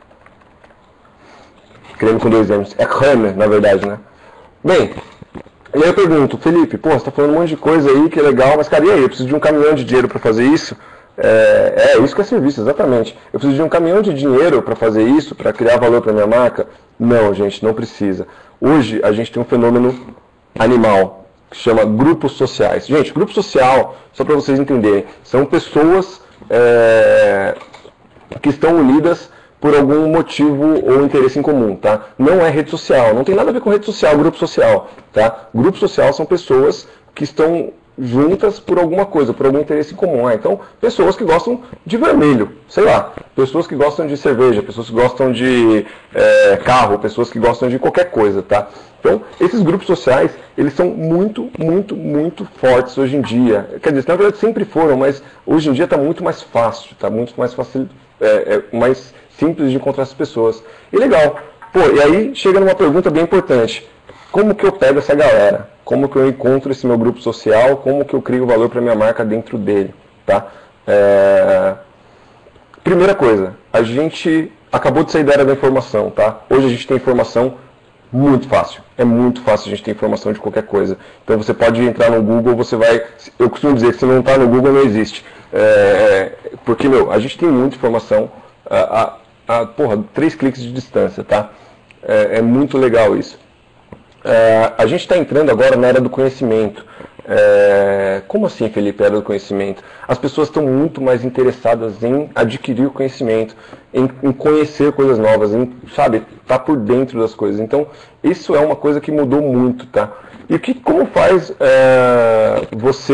Creme com dois M's. É creme, na verdade, né? Bem, e aí eu pergunto: Felipe, pô, você tá falando um monte de coisa aí que é legal, mas cara, e aí? Eu preciso de um caminhão de dinheiro para fazer isso? É, é, isso que é serviço, exatamente. Eu preciso de um caminhão de dinheiro para fazer isso, para criar valor para minha marca? Não, gente, não precisa. Hoje a gente tem um fenômeno animal que chama grupos sociais. Gente, grupo social, só para vocês entenderem, são pessoas é, que estão unidas por algum motivo ou interesse em comum, tá? Não é rede social, não tem nada a ver com rede social, grupo social, tá? Grupo social são pessoas que estão juntas por alguma coisa, por algum interesse em comum. Ah, então, pessoas que gostam de vermelho, sei lá, pessoas que gostam de cerveja, pessoas que gostam de é, carro, pessoas que gostam de qualquer coisa, tá? Então, esses grupos sociais, eles são muito, muito, muito fortes hoje em dia. Quer dizer, na verdade sempre foram, mas hoje em dia está muito mais fácil, está muito mais fácil, é, é, mais simples de encontrar essas pessoas. E legal. Pô, e aí chega numa pergunta bem importante: como que eu pego essa galera? Como que eu encontro esse meu grupo social? Como que eu crio valor para minha marca dentro dele? Tá? É... Primeira coisa, a gente acabou de sair da era da informação, tá? Hoje a gente tem informação muito fácil. É muito fácil a gente ter informação de qualquer coisa. Então você pode entrar no Google, você vai... Eu costumo dizer que se não está no Google não existe. É... Porque, meu, a gente tem muita informação a, a, a porra, três cliques de distância, tá? É, é muito legal isso. É, a gente está entrando agora na era do conhecimento. É, como assim, Felipe, era do conhecimento? As pessoas estão muito mais interessadas em adquirir o conhecimento, em, em conhecer coisas novas, em, sabe, estar tá por dentro das coisas. Então, isso é uma coisa que mudou muito, tá? E o que, como faz é, você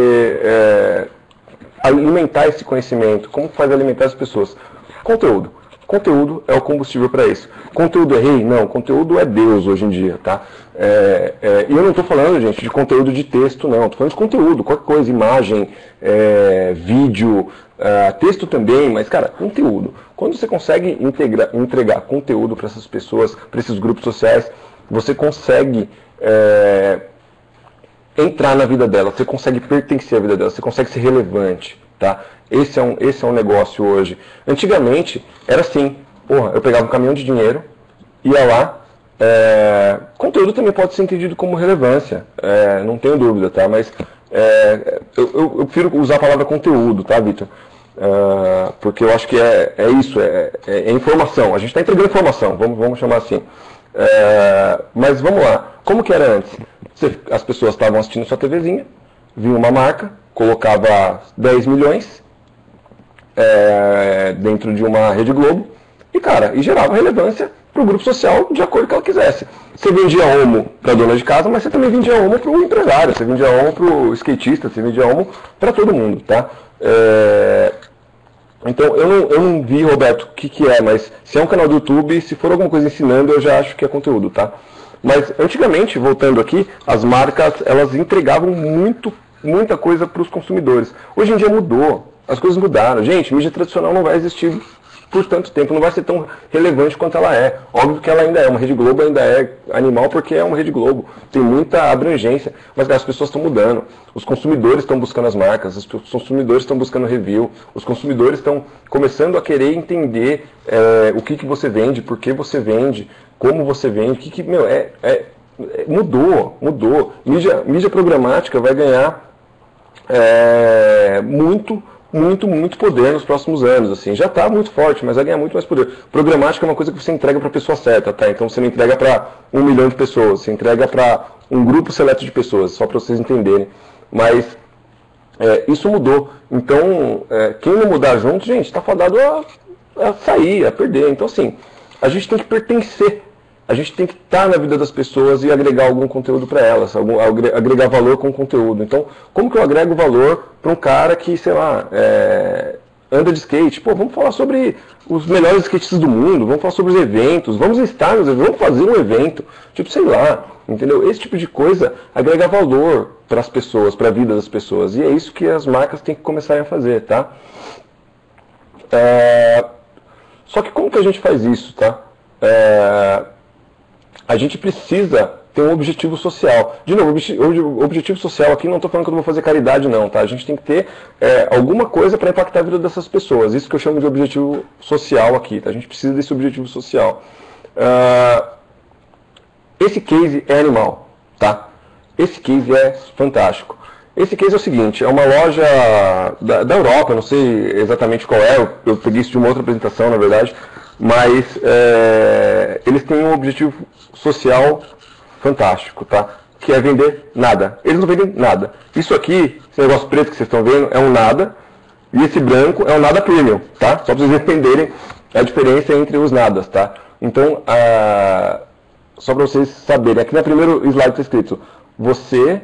é, alimentar esse conhecimento? Como faz alimentar as pessoas? Conteúdo. Conteúdo é o combustível para isso. Conteúdo é rei? Não, conteúdo é Deus hoje em dia, tá? É, é, e eu não estou falando, gente, de conteúdo de texto, não. Estou falando de conteúdo, qualquer coisa, imagem, é, vídeo, é, texto também, mas, cara, conteúdo. Quando você consegue integrar, entregar conteúdo para essas pessoas, para esses grupos sociais, você consegue é, entrar na vida delas, você consegue pertencer à vida delas, você consegue ser relevante, tá? Esse é um, esse é um negócio hoje. Antigamente, era assim, porra, eu pegava um caminhão de dinheiro, ia lá, é, conteúdo também pode ser entendido como relevância, é, não tenho dúvida, tá? Mas é, eu, eu, eu prefiro usar a palavra conteúdo, tá, Vitor? É, porque eu acho que é, é isso, é, é, é informação, a gente está entregando informação, vamos, vamos chamar assim. É, mas vamos lá, como que era antes? Você, as pessoas estavam assistindo sua TVzinha, vinha uma marca, colocava dez milhões, É, dentro de uma Rede Globo e, cara, e gerava relevância para o grupo social de acordo com que ela quisesse. Você vendia Omo para a dona de casa, mas você também vendia Omo para o empresário, você vendia Omo para o skatista, você vendia Omo para todo mundo, tá? É... Então, eu não, eu não vi, Roberto, o que, que é, mas se é um canal do YouTube, se for alguma coisa ensinando, eu já acho que é conteúdo, tá? Mas, antigamente, voltando aqui, as marcas, elas entregavam muito, muita coisa para os consumidores. Hoje em dia mudou. As coisas mudaram. Gente, mídia tradicional não vai existir por tanto tempo, não vai ser tão relevante quanto ela é. Óbvio que ela ainda é, uma Rede Globo ainda é animal porque é uma Rede Globo, tem muita abrangência, mas as pessoas estão mudando, os consumidores estão buscando as marcas, os consumidores estão buscando review, os consumidores estão começando a querer entender é, o que, que você vende, por que você vende, como você vende, o que, que meu, é, é, mudou, mudou. Mídia, mídia programática vai ganhar é, muito muito, muito poder nos próximos anos, assim, já está muito forte, mas vai ganhar muito mais poder. Programática é uma coisa que você entrega para a pessoa certa, tá? Então você não entrega para um milhão de pessoas, você entrega para um grupo seleto de pessoas, só para vocês entenderem. Mas é, isso mudou. Então, é, quem não mudar junto, gente, está fadado a, a sair, a perder. Então, assim, a gente tem que pertencer. A gente tem que estar na vida das pessoas e agregar algum conteúdo para elas, algum, agregar valor com o conteúdo. Então, como que eu agrego valor para um cara que, sei lá, é, anda de skate? Pô, vamos falar sobre os melhores skatistas do mundo, vamos falar sobre os eventos, vamos estar nos eventos, vamos fazer um evento, tipo, sei lá, entendeu? Esse tipo de coisa agrega valor para as pessoas, para a vida das pessoas. E é isso que as marcas têm que começar a fazer, tá? É, só que como que a gente faz isso, tá? É, a gente precisa ter um objetivo social. De novo, o objetivo social aqui, não estou falando que eu vou fazer caridade não, tá? A gente tem que ter é, alguma coisa para impactar a vida dessas pessoas. Isso que eu chamo de objetivo social aqui, tá? A gente precisa desse objetivo social. Uh, esse case é animal, tá? Esse case é fantástico. Esse case é o seguinte, é uma loja da, da Europa, não sei exatamente qual é, eu, eu peguei isso de uma outra apresentação, na verdade, mas é, eles têm um objetivo social fantástico, tá? Que é vender nada. Eles não vendem nada. Isso aqui, esse negócio preto que vocês estão vendo, é um nada, e esse branco é um nada premium, tá? Só para vocês entenderem a diferença entre os nadas, tá? Então, a... só para vocês saberem, aqui no primeiro slide está escrito, você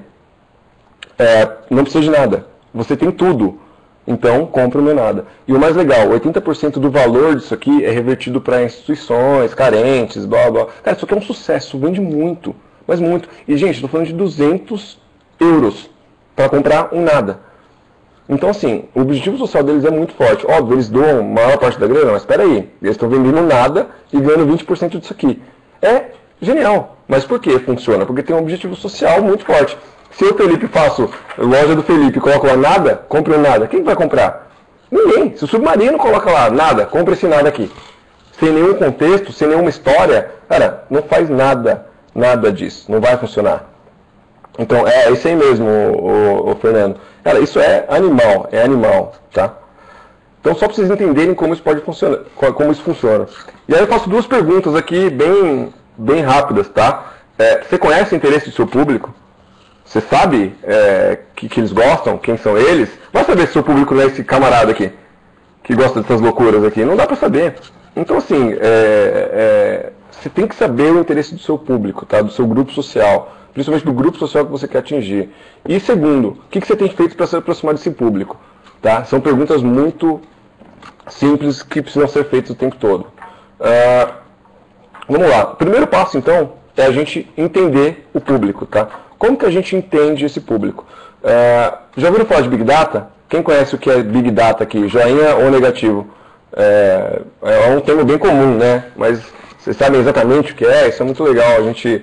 é, não precisa de nada, você tem tudo. Então, compra o meu nada. E o mais legal, oitenta por cento do valor disso aqui é revertido para instituições carentes, blá, blá. Cara, isso aqui é um sucesso, vende muito, mas muito. E, gente, estou falando de duzentos euros para comprar um nada. Então, assim, o objetivo social deles é muito forte. Óbvio, eles doam a maior parte da grana, mas espera aí, eles estão vendendo nada e ganhando vinte por cento disso aqui. É genial. Mas por que funciona? Porque tem um objetivo social muito forte. Se eu, Felipe, faço loja do Felipe e coloco lá nada, compre um nada, quem vai comprar? Ninguém. Se o Submarino coloca lá nada, compra esse nada aqui. Sem nenhum contexto, sem nenhuma história, cara, não faz nada, nada disso. Não vai funcionar. Então, é isso aí mesmo, o, o, o Fernando. Cara, isso é animal, é animal, tá? Então, só para vocês entenderem como isso pode funcionar, como isso funciona. E aí eu faço duas perguntas aqui, bem, bem rápidas, tá? É, você conhece o interesse do seu público? Você sabe é, que, que eles gostam, quem são eles? Vai saber se o seu público não é esse camarada aqui, que gosta dessas loucuras aqui. Não dá para saber. Então, assim, é, é, você tem que saber o interesse do seu público, tá? Do seu grupo social, principalmente do grupo social que você quer atingir. E segundo, o que, que você tem feito para se aproximar desse público? Tá? São perguntas muito simples que precisam ser feitas o tempo todo. Uh, vamos lá. O primeiro passo, então, é a gente entender o público, tá? Como que a gente entende esse público? Uh, já ouviram falar de Big Data? Quem conhece o que é Big Data aqui? Joinha ou negativo? É, é um termo bem comum, né? Mas vocês sabem exatamente o que é? Isso é muito legal a gente,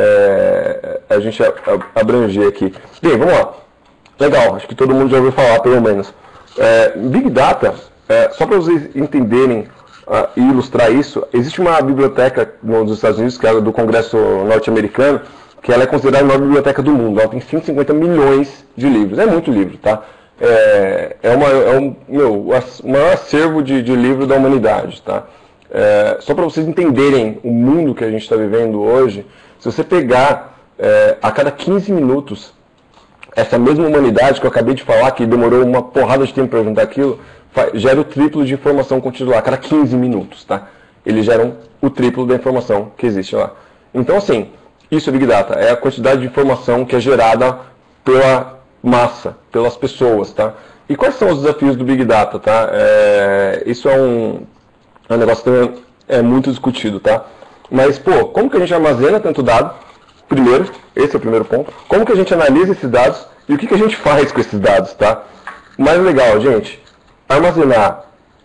é, a gente abranger aqui. Bem, vamos lá. Legal, acho que todo mundo já ouviu falar, pelo menos. É, Big Data, é, só para vocês entenderem uh, e ilustrar isso, existe uma biblioteca nos Estados Unidos, que é do Congresso norte-americano, que ela é considerada a maior biblioteca do mundo. Ela tem cento e cinquenta milhões de livros. É muito livro, tá? É, é, uma, é um, meu, o maior acervo de, de livro da humanidade, tá? É, só para vocês entenderem o mundo que a gente está vivendo hoje, se você pegar é, a cada quinze minutos, essa mesma humanidade que eu acabei de falar, que demorou uma porrada de tempo para juntar aquilo, gera o triplo de informação contida lá, a cada quinze minutos, tá? Eles geram o triplo da informação que existe lá. Então, assim, isso é Big Data, é a quantidade de informação que é gerada pela massa, pelas pessoas, tá? E quais são os desafios do Big Data, tá? É, isso é um, é um negócio que é muito discutido, tá? Mas, pô, como que a gente armazena tanto dado? Primeiro, esse é o primeiro ponto. Como que a gente analisa esses dados e o que que a gente faz com esses dados, tá? O mais legal, gente, armazenar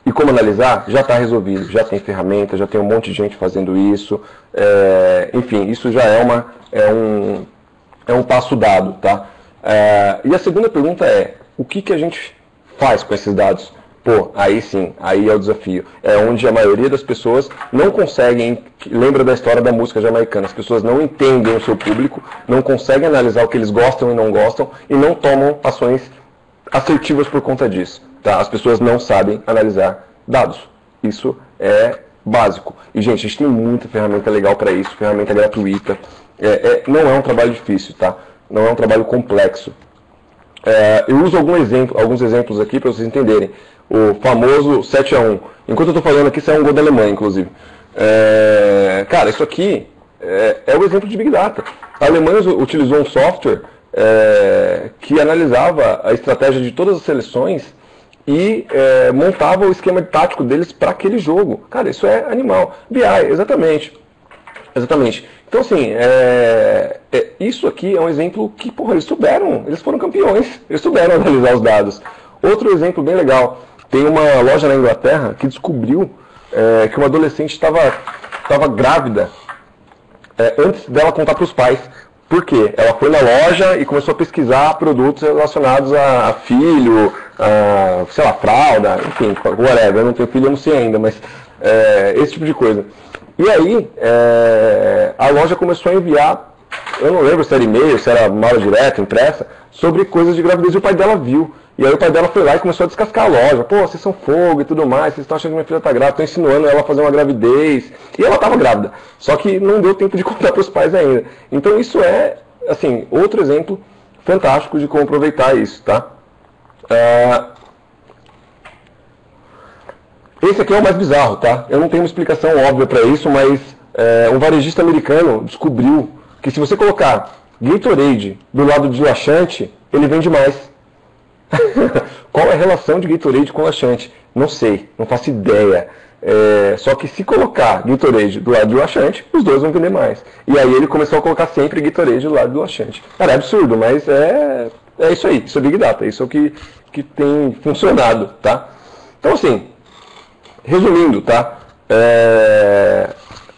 e como analisar, já está resolvido, já tem ferramenta, já tem um monte de gente fazendo isso, é, enfim, isso já é, uma, é, um, é um passo dado, tá? É, e a segunda pergunta é, o que, que a gente faz com esses dados? Pô, aí sim, aí é o desafio. É onde a maioria das pessoas não conseguem, lembra da história da música jamaicana, as pessoas não entendem o seu público, não conseguem analisar o que eles gostam e não gostam, e não tomam ações assertivas por conta disso. Tá? As pessoas não sabem analisar dados. Isso é básico. E, gente, a gente tem muita ferramenta legal para isso, ferramenta gratuita. É, é, não é um trabalho difícil, tá? Não é um trabalho complexo. É, eu uso algum exemplo, alguns exemplos aqui para vocês entenderem. O famoso sete a um. Enquanto eu estou falando aqui, isso é um gol da Alemanha, inclusive. É, cara, isso aqui é, é o exemplo de Big Data. A Alemanha utilizou um software é, que analisava a estratégia de todas as seleções e é, montava o esquema tático deles para aquele jogo. Cara, isso é animal. B I, exatamente. Exatamente. Então, assim, é, é, isso aqui é um exemplo que, porra, eles souberam, eles foram campeões, eles souberam analisar os dados. Outro exemplo bem legal, tem uma loja na Inglaterra que descobriu é, que uma adolescente estava grávida é, antes dela contar para os pais. Por quê? Ela foi na loja e começou a pesquisar produtos relacionados a, a filho, a, sei lá, fralda, enfim, whatever. Eu não tenho filho, eu não sei ainda, mas é, esse tipo de coisa. E aí, é, a loja começou a enviar, eu não lembro se era e-mail, se era mala direta, impressa, sobre coisas de gravidez, e o pai dela viu. E aí o pai dela foi lá e começou a descascar a loja. Pô, vocês são fogo e tudo mais, vocês estão achando que minha filha está grávida, estão insinuando ela a fazer uma gravidez. E ela estava grávida, só que não deu tempo de contar para os pais ainda. Então isso é, assim, outro exemplo fantástico de como aproveitar isso, tá? Uh, esse aqui é o mais bizarro, tá? Eu não tenho uma explicação óbvia para isso, mas é, um varejista americano descobriu que se você colocar Gatorade do lado de laxante, ele vende mais. Qual é a relação de Gatorade com laxante? Não sei, não faço ideia. É, só que se colocar Gatorade do lado do laxante, os dois vão vender mais. E aí ele começou a colocar sempre Gatorade do lado do laxante. Cara, é absurdo, mas é, é isso aí, isso é Big Data, isso é o que, que tem funcionado, tá? Então assim, resumindo, tá? É...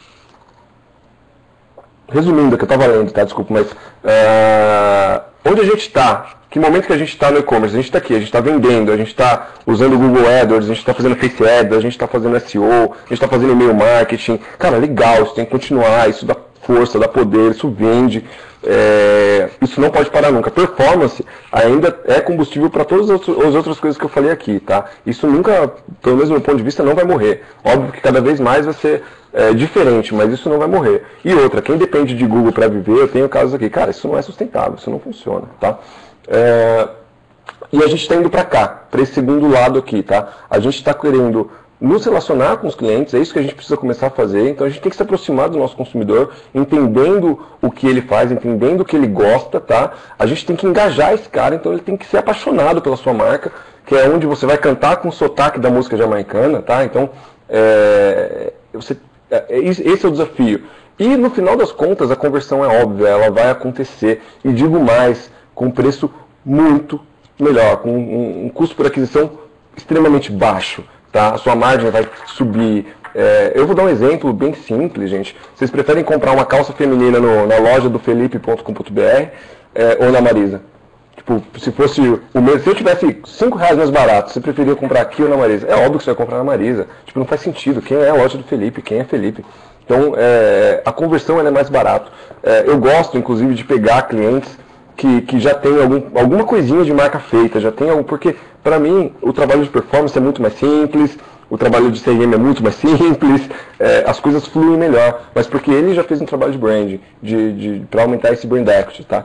Resumindo, o que eu estava lendo, tá? Desculpa, mas é... onde a gente está? Que momento que a gente está no e-commerce? A gente está aqui, a gente está vendendo, a gente está usando o Google AdWords, a gente está fazendo Face Ads, a gente está fazendo S E O, a gente está fazendo e-mail marketing. Cara, legal, isso tem que continuar, isso dá força, dá poder, isso vende. É... Isso não pode parar nunca. Performance ainda é combustível para todas as outras coisas que eu falei aqui, tá? Isso nunca, pelo menos do meu ponto de vista, não vai morrer. Óbvio que cada vez mais vai ser é, diferente, mas isso não vai morrer. E outra, quem depende de Google para viver, eu tenho casos aqui, cara, isso não é sustentável, isso não funciona, tá? É, e a gente está indo para cá, para esse segundo lado aqui, tá? A gente está querendo nos relacionar com os clientes, é isso que a gente precisa começar a fazer. Então a gente tem que se aproximar do nosso consumidor, entendendo o que ele faz, entendendo o que ele gosta, tá? A gente tem que engajar esse cara, então ele tem que ser apaixonado pela sua marca, que é onde você vai cantar com o sotaque da música jamaicana, tá? Então, é, você, é, esse é o desafio. E no final das contas, a conversão é óbvia, ela vai acontecer. E digo mais, com preço muito melhor, com um, um custo por aquisição extremamente baixo, tá? A sua margem vai subir. É, eu vou dar um exemplo bem simples, gente. Vocês preferem comprar uma calça feminina no, na loja do felipe ponto com ponto br é, ou na Marisa? Tipo, se fosse o mesmo, se eu tivesse cinco reais mais barato, você preferia comprar aqui ou na Marisa? É óbvio que você vai comprar na Marisa. Tipo, não faz sentido. Quem é a loja do Felipe? Quem é Felipe? Então, é, a conversão ela é mais barata. É, eu gosto, inclusive, de pegar clientes que, que já tem algum, alguma coisinha de marca feita, já tem algum, porque para mim o trabalho de performance é muito mais simples, o trabalho de C R M é muito mais simples, é, as coisas fluem melhor, mas porque ele já fez um trabalho de branding, de, de, para aumentar esse brand equity, tá?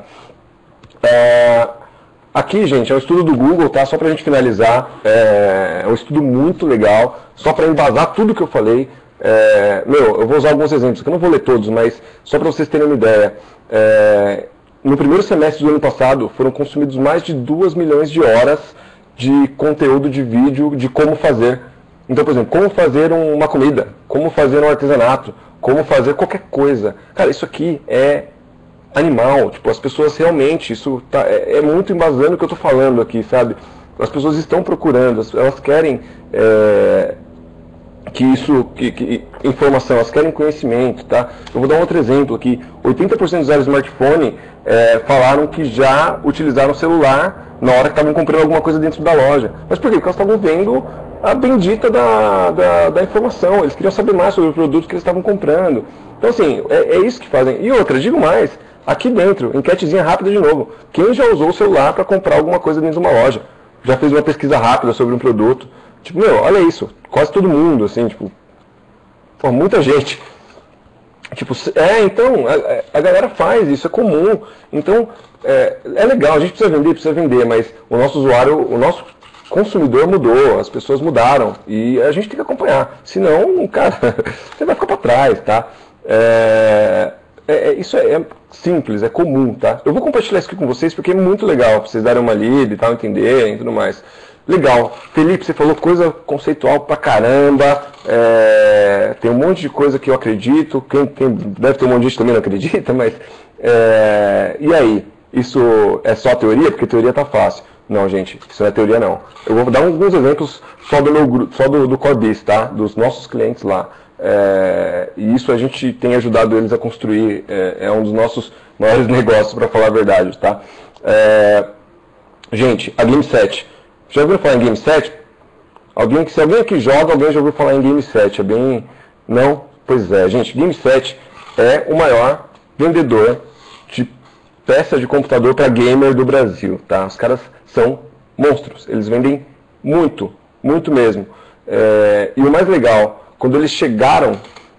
É, aqui, gente, é um estudo do Google, tá? Só para a gente finalizar, é, é um estudo muito legal, só para embasar tudo que eu falei. É, meu, eu vou usar alguns exemplos, que eu não vou ler todos, mas só para vocês terem uma ideia. É, no primeiro semestre do ano passado, foram consumidos mais de duas milhões de horas de conteúdo de vídeo de como fazer. Então, por exemplo, como fazer uma comida, como fazer um artesanato, como fazer qualquer coisa. Cara, isso aqui é animal. Tipo, as pessoas realmente, isso tá, é, é muito embasando o que eu estou falando aqui, sabe? as pessoas estão procurando, elas querem é, que isso, que, que, informação, elas querem conhecimento, tá? Eu vou dar um outro exemplo aqui. oitenta por cento dos usuários de smartphone é, falaram que já utilizaram o celular na hora que estavam comprando alguma coisa dentro da loja. Mas por quê? Porque elas estavam vendo a bendita da, da, da informação. Eles queriam saber mais sobre o produto que eles estavam comprando. Então, assim, é, é isso que fazem. E outra, digo mais, aqui dentro, enquetezinha rápida de novo. Quem já usou o celular para comprar alguma coisa dentro de uma loja? Já fez uma pesquisa rápida sobre um produto? Tipo, meu, olha isso, quase todo mundo, assim, tipo, pô, muita gente. Tipo, é, então, a, a galera faz, isso é comum. Então, é, é legal, a gente precisa vender, precisa vender, mas o nosso usuário, o nosso consumidor mudou, as pessoas mudaram, e a gente tem que acompanhar. Senão, cara, você vai ficar para trás, tá? É, é, isso é, é simples, é comum, tá? Eu vou compartilhar isso aqui com vocês porque é muito legal, pra vocês darem uma lida e tal, entenderem e tudo mais. Legal. Felipe, você falou coisa conceitual pra caramba, é, tem um monte de coisa que eu acredito, quem, quem deve ter um monte de gente também não acredita, mas... É, e aí? Isso é só teoria? Porque teoria tá fácil. Não, gente, isso não é teoria não. Eu vou dar alguns exemplos só do meu grupo, só do, do Corbis, tá? Dos nossos clientes lá. É, e isso a gente tem ajudado eles a construir, é, é um dos nossos maiores negócios, para falar a verdade, tá? É, gente, a Game set. Já ouviram falar em Game set? Alguém, se alguém aqui joga, alguém já ouviu falar em Game set? É bem... Não? Pois é, gente, Game set é o maior vendedor de peças de computador para gamer do Brasil, tá? Os caras são monstros, eles vendem muito, muito mesmo. É, e o mais legal, quando eles chegaram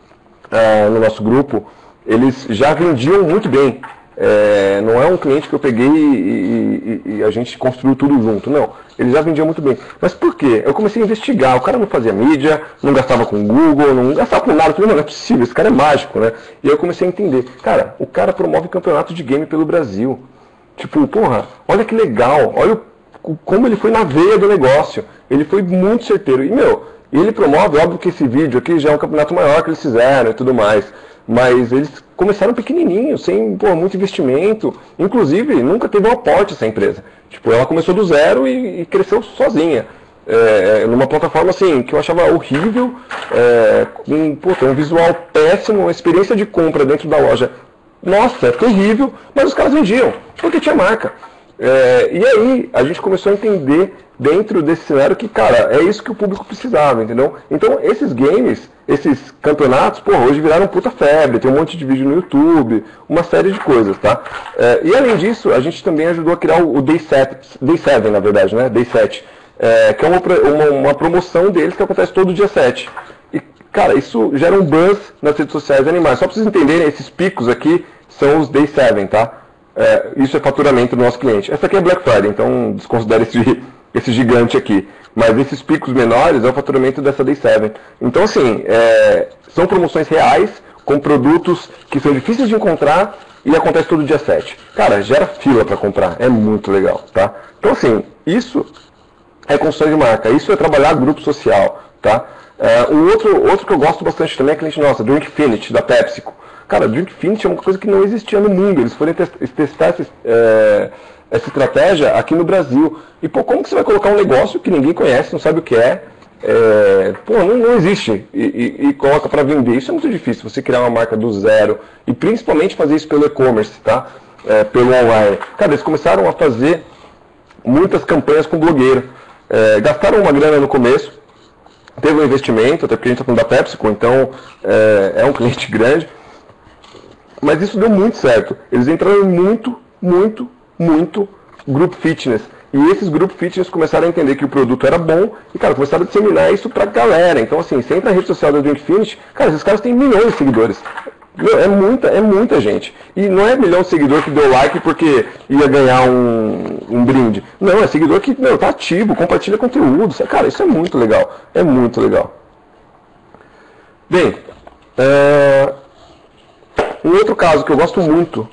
é, no nosso grupo, eles já vendiam muito bem. É, não é um cliente que eu peguei e, e, e a gente construiu tudo junto, não. Ele já vendia muito bem. Mas por quê? Eu comecei a investigar. O cara não fazia mídia, não gastava com Google, não gastava com nada. Eu falei, não, não é possível, esse cara é mágico, né? E aí eu comecei a entender. Cara, o cara promove campeonato de game pelo Brasil. Tipo, porra, olha que legal. Olha o, como ele foi na veia do negócio. Ele foi muito certeiro. E, meu, ele promove, óbvio que esse vídeo aqui já é um campeonato maior que eles fizeram e tudo mais. Mas eles começaram pequenininho, sem pô, muito investimento. Inclusive, nunca teve um aporte essa empresa. Tipo, ela começou do zero e, e cresceu sozinha. É, numa plataforma assim, que eu achava horrível, é, com pô, um visual péssimo, uma experiência de compra dentro da loja. Nossa, é terrível, mas os caras vendiam, porque tinha marca. É, e aí, a gente começou a entender dentro desse cenário que, cara, é isso que o público precisava, entendeu? Então, esses games, esses campeonatos, pô, hoje viraram puta febre, tem um monte de vídeo no YouTube, uma série de coisas, tá? É, e além disso, a gente também ajudou a criar o Day sete, Day sete na verdade, né? Day sete, é, que é uma, uma, uma promoção deles que acontece todo dia sete. E, cara, isso gera um buzz nas redes sociais animais. Só pra vocês entenderem, esses picos aqui são os Day sete, tá? É, isso é faturamento do nosso cliente. Essa aqui é Black Friday, então desconsidere esse, esse gigante aqui. Mas esses picos menores é o faturamento dessa Day sete. Então, assim, é, são promoções reais, com produtos que são difíceis de encontrar e acontece todo dia sete. Cara, gera fila para comprar, é muito legal, tá? Então, assim, isso é construção de marca, isso é trabalhar grupo social, tá? É, um outro, outro que eu gosto bastante também é cliente nossa, Drinkfinity, da PepsiCo. Cara, Drinkfinity é uma coisa que não existia no mundo. Eles foram testar essa, é, essa estratégia aqui no Brasil. E, pô, como que você vai colocar um negócio que ninguém conhece, não sabe o que é, é pô, não, não existe, e, e, e coloca para vender? Isso é muito difícil, você criar uma marca do zero, e principalmente fazer isso pelo e-commerce, tá? É, pelo online. Cara, eles começaram a fazer muitas campanhas com blogueiro. É, gastaram uma grana no começo, teve um investimento, até porque a gente está falando da PepsiCo, então é, é um cliente grande. Mas isso deu muito certo. Eles entraram muito, muito, muito grupo fitness. E esses grupos fitness começaram a entender que o produto era bom e, cara, começaram a disseminar isso pra galera. Então, assim, você entra na rede social da Drinkfinity, cara, esses caras têm milhões de seguidores. Meu, é muita, é muita gente. E não é milhão de seguidor que deu like porque ia ganhar um, um brinde. Não, é seguidor que, meu, tá ativo, compartilha conteúdo. Cara, isso é muito legal. É muito legal. Bem, é... um outro caso que eu gosto muito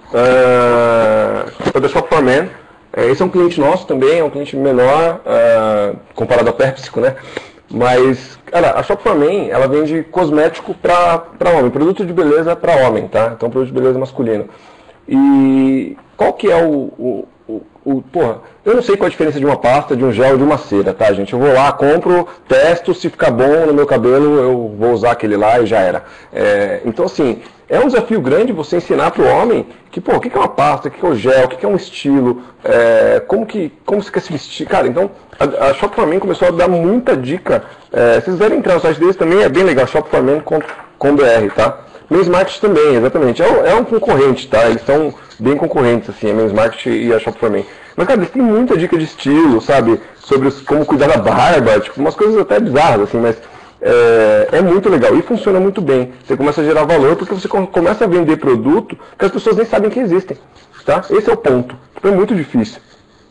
é o The Shop for Men. Esse é um cliente nosso também, é um cliente menor, é, comparado à PepsiCo, né? Mas, cara, a Shop for Men, ela vende cosmético para homem, produto de beleza para homem, tá? Então, produto de beleza masculino. E qual que é o, o, o, porra, eu não sei qual a diferença de uma pasta, de um gel, de uma cera, tá, gente? Eu vou lá, compro, testo, se ficar bom no meu cabelo, eu vou usar aquele lá e já era. É, então, assim, é um desafio grande você ensinar para o homem que, pô, o que é uma pasta, o que é o gel, o que é um estilo, é, como que, como você quer se vestir. Cara, então, a, a Shop for Men começou a dar muita dica. É, se vocês quiserem entrar no site deles também, é bem legal, shop for men ponto com ponto b r, tá? Men's Market também, exatamente. É um, é um concorrente, tá? Eles são bem concorrentes, assim, a Men's Market e a Shop for Men. Mas, cara, eles têm muita dica de estilo, sabe? Sobre os, como cuidar da barba, tipo, umas coisas até bizarras, assim, mas é, é muito legal e funciona muito bem. Você começa a gerar valor porque você começa a vender produto que as pessoas nem sabem que existem, tá? Esse é o ponto. É muito difícil.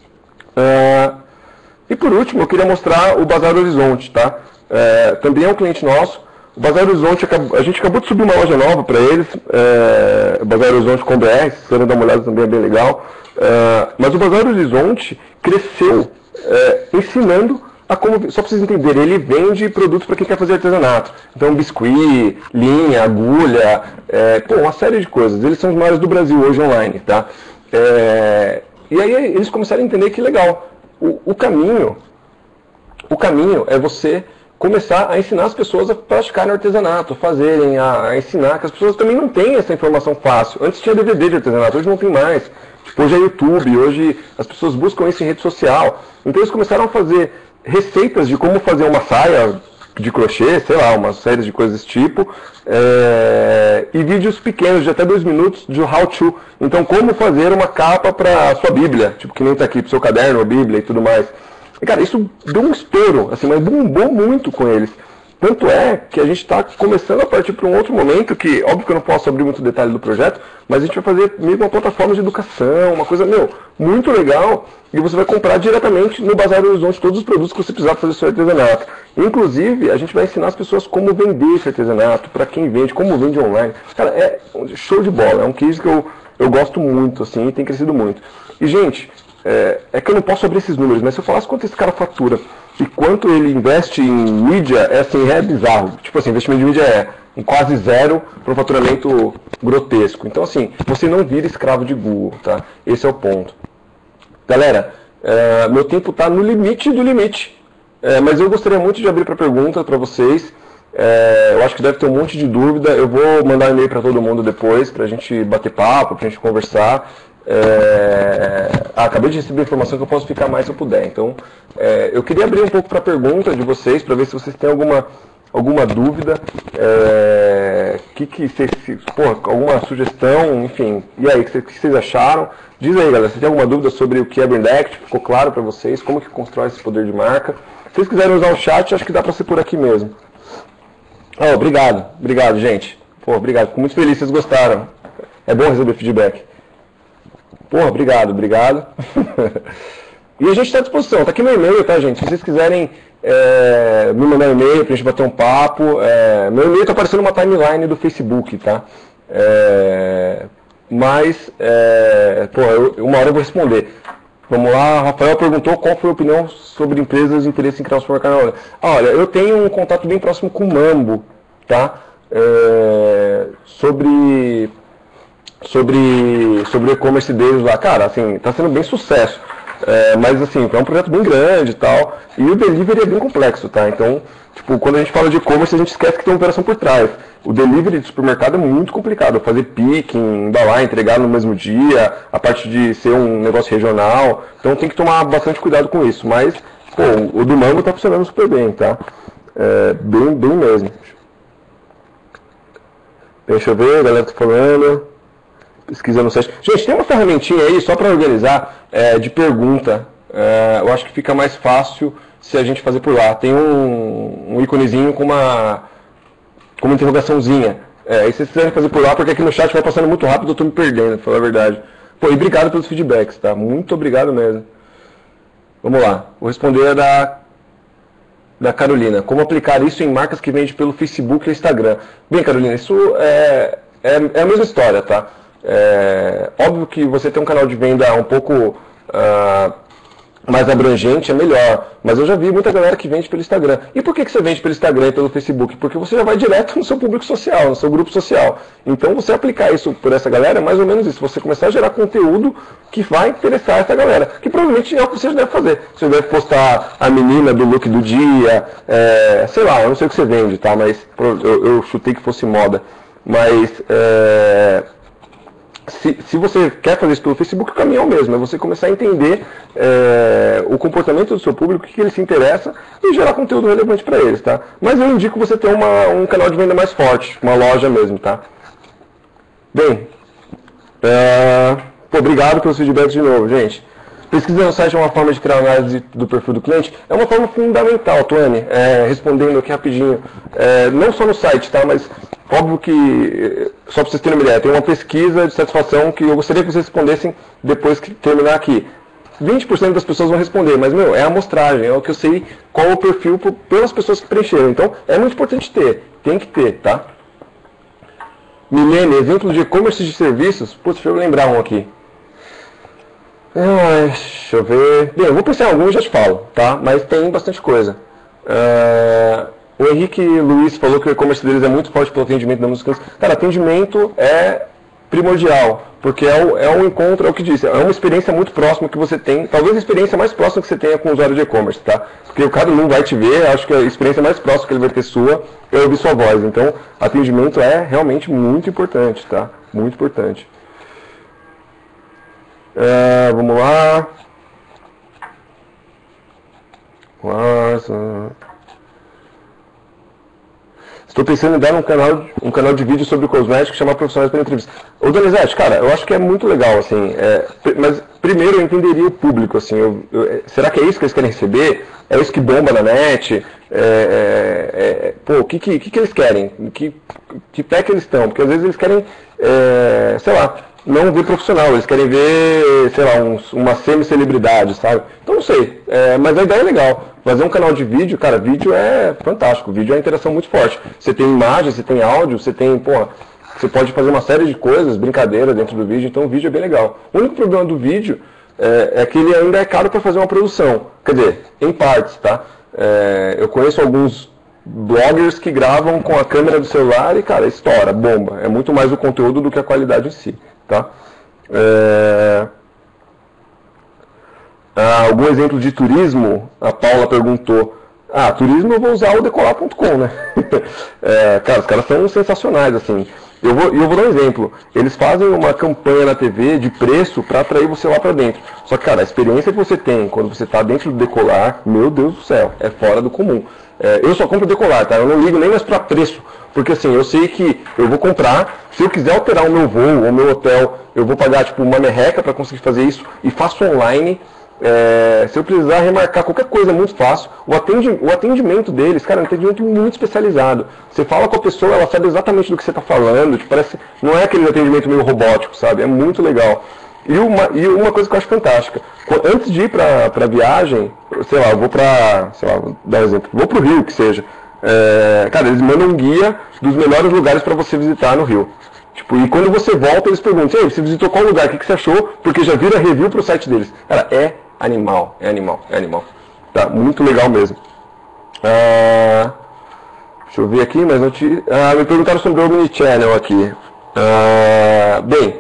É, e por último, eu queria mostrar o Bazar Horizonte, tá? É, também é um cliente nosso. O Bazar Horizonte, a gente acabou de subir uma loja nova para eles, é, Bazar Horizonte com B R, se vocês dar uma olhada também é bem legal. É, mas o Bazar Horizonte cresceu é, ensinando a como, só para vocês entenderem, ele vende produtos para quem quer fazer artesanato. Então, biscuit, linha, agulha, é, pô, uma série de coisas. Eles são os maiores do Brasil hoje online, tá? É, e aí eles começaram a entender que legal, o, o caminho, o caminho é você começar a ensinar as pessoas a praticarem artesanato, a fazerem, a, a ensinar, que as pessoas também não têm essa informação fácil. Antes tinha D V D de artesanato, hoje não tem mais. Tipo, hoje é YouTube, hoje as pessoas buscam isso em rede social. Então eles começaram a fazer receitas de como fazer uma saia de crochê, sei lá, uma série de coisas desse tipo, é, e vídeos pequenos, de até dois minutos, de how to. Então, como fazer uma capa para a sua Bíblia, tipo, que nem está aqui, para o seu caderno, a Bíblia e tudo mais. E, cara, isso deu um estouro, assim, mas bombou muito com eles. Tanto é que a gente está começando a partir para um outro momento, que, óbvio que eu não posso abrir muito detalhe do projeto, mas a gente vai fazer mesmo uma plataforma de educação, uma coisa, meu, muito legal, e você vai comprar diretamente no Bazar Horizonte todos os produtos que você precisar para fazer seu artesanato. Inclusive, a gente vai ensinar as pessoas como vender esse artesanato, para quem vende, como vende online. Cara, é show de bola, é um case que eu, eu gosto muito, assim, e tem crescido muito. E, gente, é, é que eu não posso abrir esses números, mas se eu falasse quanto esse cara fatura e quanto ele investe em mídia, é assim, é bizarro. Tipo assim, investimento de mídia é em quase zero para um faturamento grotesco. Então, assim, você não vira escravo de Google, tá? Esse é o ponto. Galera, é, meu tempo está no limite do limite. É, mas eu gostaria muito de abrir para perguntas para vocês. É, eu acho que deve ter um monte de dúvida. Eu vou mandar e-mail para todo mundo depois, para a gente bater papo, para a gente conversar. É... Ah, acabei de receber a informação que eu posso ficar mais se eu puder. Então, é, eu queria abrir um pouco para a pergunta de vocês, para ver se vocês têm alguma, alguma dúvida, é... que que vocês, porra, alguma sugestão, enfim. E aí, o que, que vocês acharam? Diz aí, galera, se tem alguma dúvida sobre o que é Brand Act, ficou claro para vocês, como que constrói esse poder de marca. Se vocês quiserem usar o chat, acho que dá para ser por aqui mesmo. Oh, obrigado, obrigado, gente. Pô, obrigado, fico muito feliz que vocês gostaram. É bom receber feedback. Porra, obrigado, obrigado. E a gente está à disposição, tá aqui meu e-mail, tá, gente? Se vocês quiserem é, me mandar um e-mail pra gente bater um papo, é, meu e-mail tá aparecendo uma timeline do Facebook, tá? É, mas, é, pô, eu, uma hora eu vou responder. Vamos lá, Rafael perguntou qual foi a opinião sobre empresas de interesse em criar um supermercado. Olha, eu tenho um contato bem próximo com o Mambo, tá? É, sobre... sobre, sobre o e-commerce deles lá. Cara, assim, tá sendo bem sucesso. É, mas, assim, é um projeto bem grande e tal. E o delivery é bem complexo, tá? Então, tipo, quando a gente fala de e-commerce, a gente esquece que tem uma operação por trás. O delivery de supermercado é muito complicado. Fazer picking, embalar, entregar no mesmo dia, a parte de ser um negócio regional. Então, tem que tomar bastante cuidado com isso. Mas, pô, o do Mango tá funcionando super bem, tá? É, bem, bem mesmo. Deixa eu ver, a galera tá falando... Pesquisa no site. Gente, tem uma ferramentinha aí, só para organizar, é, de pergunta. É, eu acho que fica mais fácil se a gente fazer por lá. Tem um, um íconezinho com uma, com uma interrogaçãozinha. É, e se vocês quiserem fazer por lá, porque aqui no chat vai passando muito rápido, eu estou me perdendo, pra falar a verdade. Pô, e obrigado pelos feedbacks, tá? Muito obrigado mesmo. Vamos lá. Vou responder a da, da Carolina. Como aplicar isso em marcas que vendem pelo Facebook e Instagram? Bem, Carolina, isso é, é, é a mesma história, tá? É, óbvio que você tem um canal de venda um pouco uh, mais abrangente é melhor, mas eu já vi muita galera que vende pelo Instagram. E por que, que você vende pelo Instagram e pelo Facebook? Porque você já vai direto no seu público social, no seu grupo social. Então você aplicar isso por essa galera é mais ou menos isso, você começar a gerar conteúdo que vai interessar essa galera, que provavelmente é o que você deve fazer. Você deve postar a menina do look do dia, é, sei lá, eu não sei o que você vende, tá? Mas eu, eu chutei que fosse moda. Mas... É... Se, se você quer fazer isso pelo Facebook, o caminho é o mesmo, é você começar a entender é, o comportamento do seu público, o que, que ele se interessa e gerar conteúdo relevante para eles, tá? Mas eu indico você ter uma, um canal de venda mais forte, uma loja mesmo, tá? Bem, é, pô, obrigado pelos feedbacks de novo, gente. Pesquisa no site é uma forma de criar análise do perfil do cliente? É uma forma fundamental, Tuane, é, respondendo aqui rapidinho, é, não só no site, tá? Mas óbvio que, só para vocês terem uma ideia, tem uma pesquisa de satisfação que eu gostaria que vocês respondessem depois que terminar aqui. vinte por cento das pessoas vão responder, mas, meu, é a amostragem, é o que eu sei qual é o perfil pelas pessoas que preencheram. Então, é muito importante ter, tem que ter, tá? Milene, exemplo de e-commerce de serviços? Putz, deixa eu lembrar um aqui. Ah, deixa eu ver. Bem, eu vou pensar em alguns e já te falo, tá? Mas tem bastante coisa. Uh, o Henrique Luiz falou que o e-commerce deles é muito forte pelo atendimento da música. Cara, atendimento é primordial, porque é, o, é um encontro, é o que disse, é uma experiência muito próxima que você tem, talvez a experiência mais próxima que você tenha com o usuário de e-commerce, tá? Porque o cara não vai te ver, acho que a experiência mais próxima que ele vai ter sua é ouvir sua voz. Então, atendimento é realmente muito importante, tá? Muito importante. É, vamos lá. Nossa. Estou pensando em dar um canal, um canal de vídeo sobre cosméticos e chamar profissionais para entrevista. Ô, Donizete, cara, eu acho que é muito legal, assim, é, mas primeiro eu entenderia o público, assim, eu, eu, será que é isso que eles querem receber? É isso que bomba na net? É, é, é, pô, o que, que, que eles querem? Que, que pé que eles estão? Porque às vezes eles querem, é, sei lá, não ver profissional, eles querem ver, sei lá, um, uma semi-celebridade, sabe? Então não sei, é, mas a ideia é legal. Fazer um canal de vídeo, cara, vídeo é fantástico, vídeo é uma interação muito forte. Você tem imagem, você tem áudio, você tem, pô, você pode fazer uma série de coisas, brincadeira dentro do vídeo, então o vídeo é bem legal. O único problema do vídeo é, é que ele ainda é caro para fazer uma produção, quer dizer, em partes, tá? É, eu conheço alguns bloggers que gravam com a câmera do celular e, cara, estoura, bomba. É muito mais o conteúdo do que a qualidade em si, tá? É... Ah, algum exemplo de turismo? A Paula perguntou. Ah, turismo eu vou usar o decolar ponto com, né? É, cara, os caras são sensacionais, assim. Eu vou, eu vou dar um exemplo. Eles fazem uma campanha na T V de preço para atrair você lá para dentro. Só que, cara, a experiência que você tem quando você está dentro do decolar, meu Deus do céu, é fora do comum. É, eu só compro decolar, tá? Eu não ligo nem mais para preço. Porque assim, eu sei que eu vou comprar, se eu quiser alterar o meu voo, o meu hotel, eu vou pagar tipo uma merreca para conseguir fazer isso e faço online. É, se eu precisar remarcar qualquer coisa, é muito fácil. O, atendi, o atendimento deles, cara, é um atendimento muito especializado. Você fala com a pessoa, ela sabe exatamente do que você está falando. Tipo, parece, não é aquele atendimento meio robótico, sabe? É muito legal. E uma, e uma coisa que eu acho fantástica, antes de ir para a viagem, sei lá, eu vou para, sei lá, vou dar um exemplo, vou para o Rio, que seja. É, cara, eles mandam um guia dos melhores lugares para você visitar no Rio. Tipo, e quando você volta, eles perguntam, ei, você visitou qual lugar, o que, que você achou? Porque já vira review pro site deles. Cara, é animal, é animal, é animal. Tá, muito legal mesmo. Ah, deixa eu ver aqui, mas não te... Ah, me perguntaram sobre o Omnichannel aqui. Ah, bem,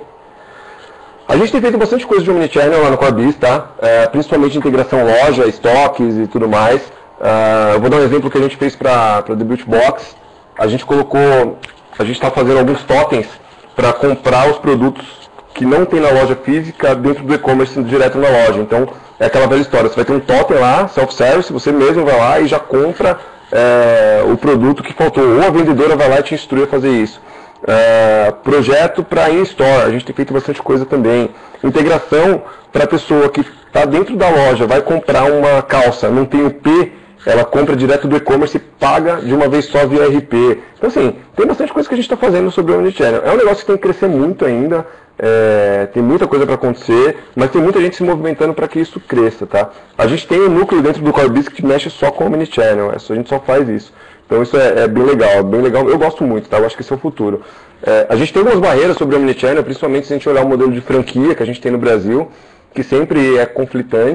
a gente tem feito bastante coisa de Omnichannel lá no Corbis, tá? É, principalmente integração loja, estoques e tudo mais. Ah, eu vou dar um exemplo que a gente fez para a The Beauty Box. A gente colocou... A gente está fazendo alguns totens para comprar os produtos que não tem na loja física dentro do e-commerce direto na loja. Então, é aquela velha história. Você vai ter um totem lá, self-service, você mesmo vai lá e já compra é, o produto que faltou. Ou a vendedora vai lá e te instrui a fazer isso. É, projeto para in-store. A gente tem feito bastante coisa também. Integração para a pessoa que está dentro da loja, vai comprar uma calça, não tem o P... Ela compra direto do e-commerce e paga de uma vez só via R P. Então, assim, tem bastante coisa que a gente está fazendo sobre o Omnichannel. É um negócio que tem que crescer muito ainda, é, tem muita coisa para acontecer, mas tem muita gente se movimentando para que isso cresça, tá? A gente tem um núcleo dentro do Corbis que mexe só com o Omnichannel, a gente só faz isso. Então, isso é, é bem legal, bem legal. Eu gosto muito, tá? Eu acho que esse é o futuro. É, a gente tem algumas barreiras sobre o Omnichannel, principalmente se a gente olhar o modelo de franquia que a gente tem no Brasil, que sempre é conflitante.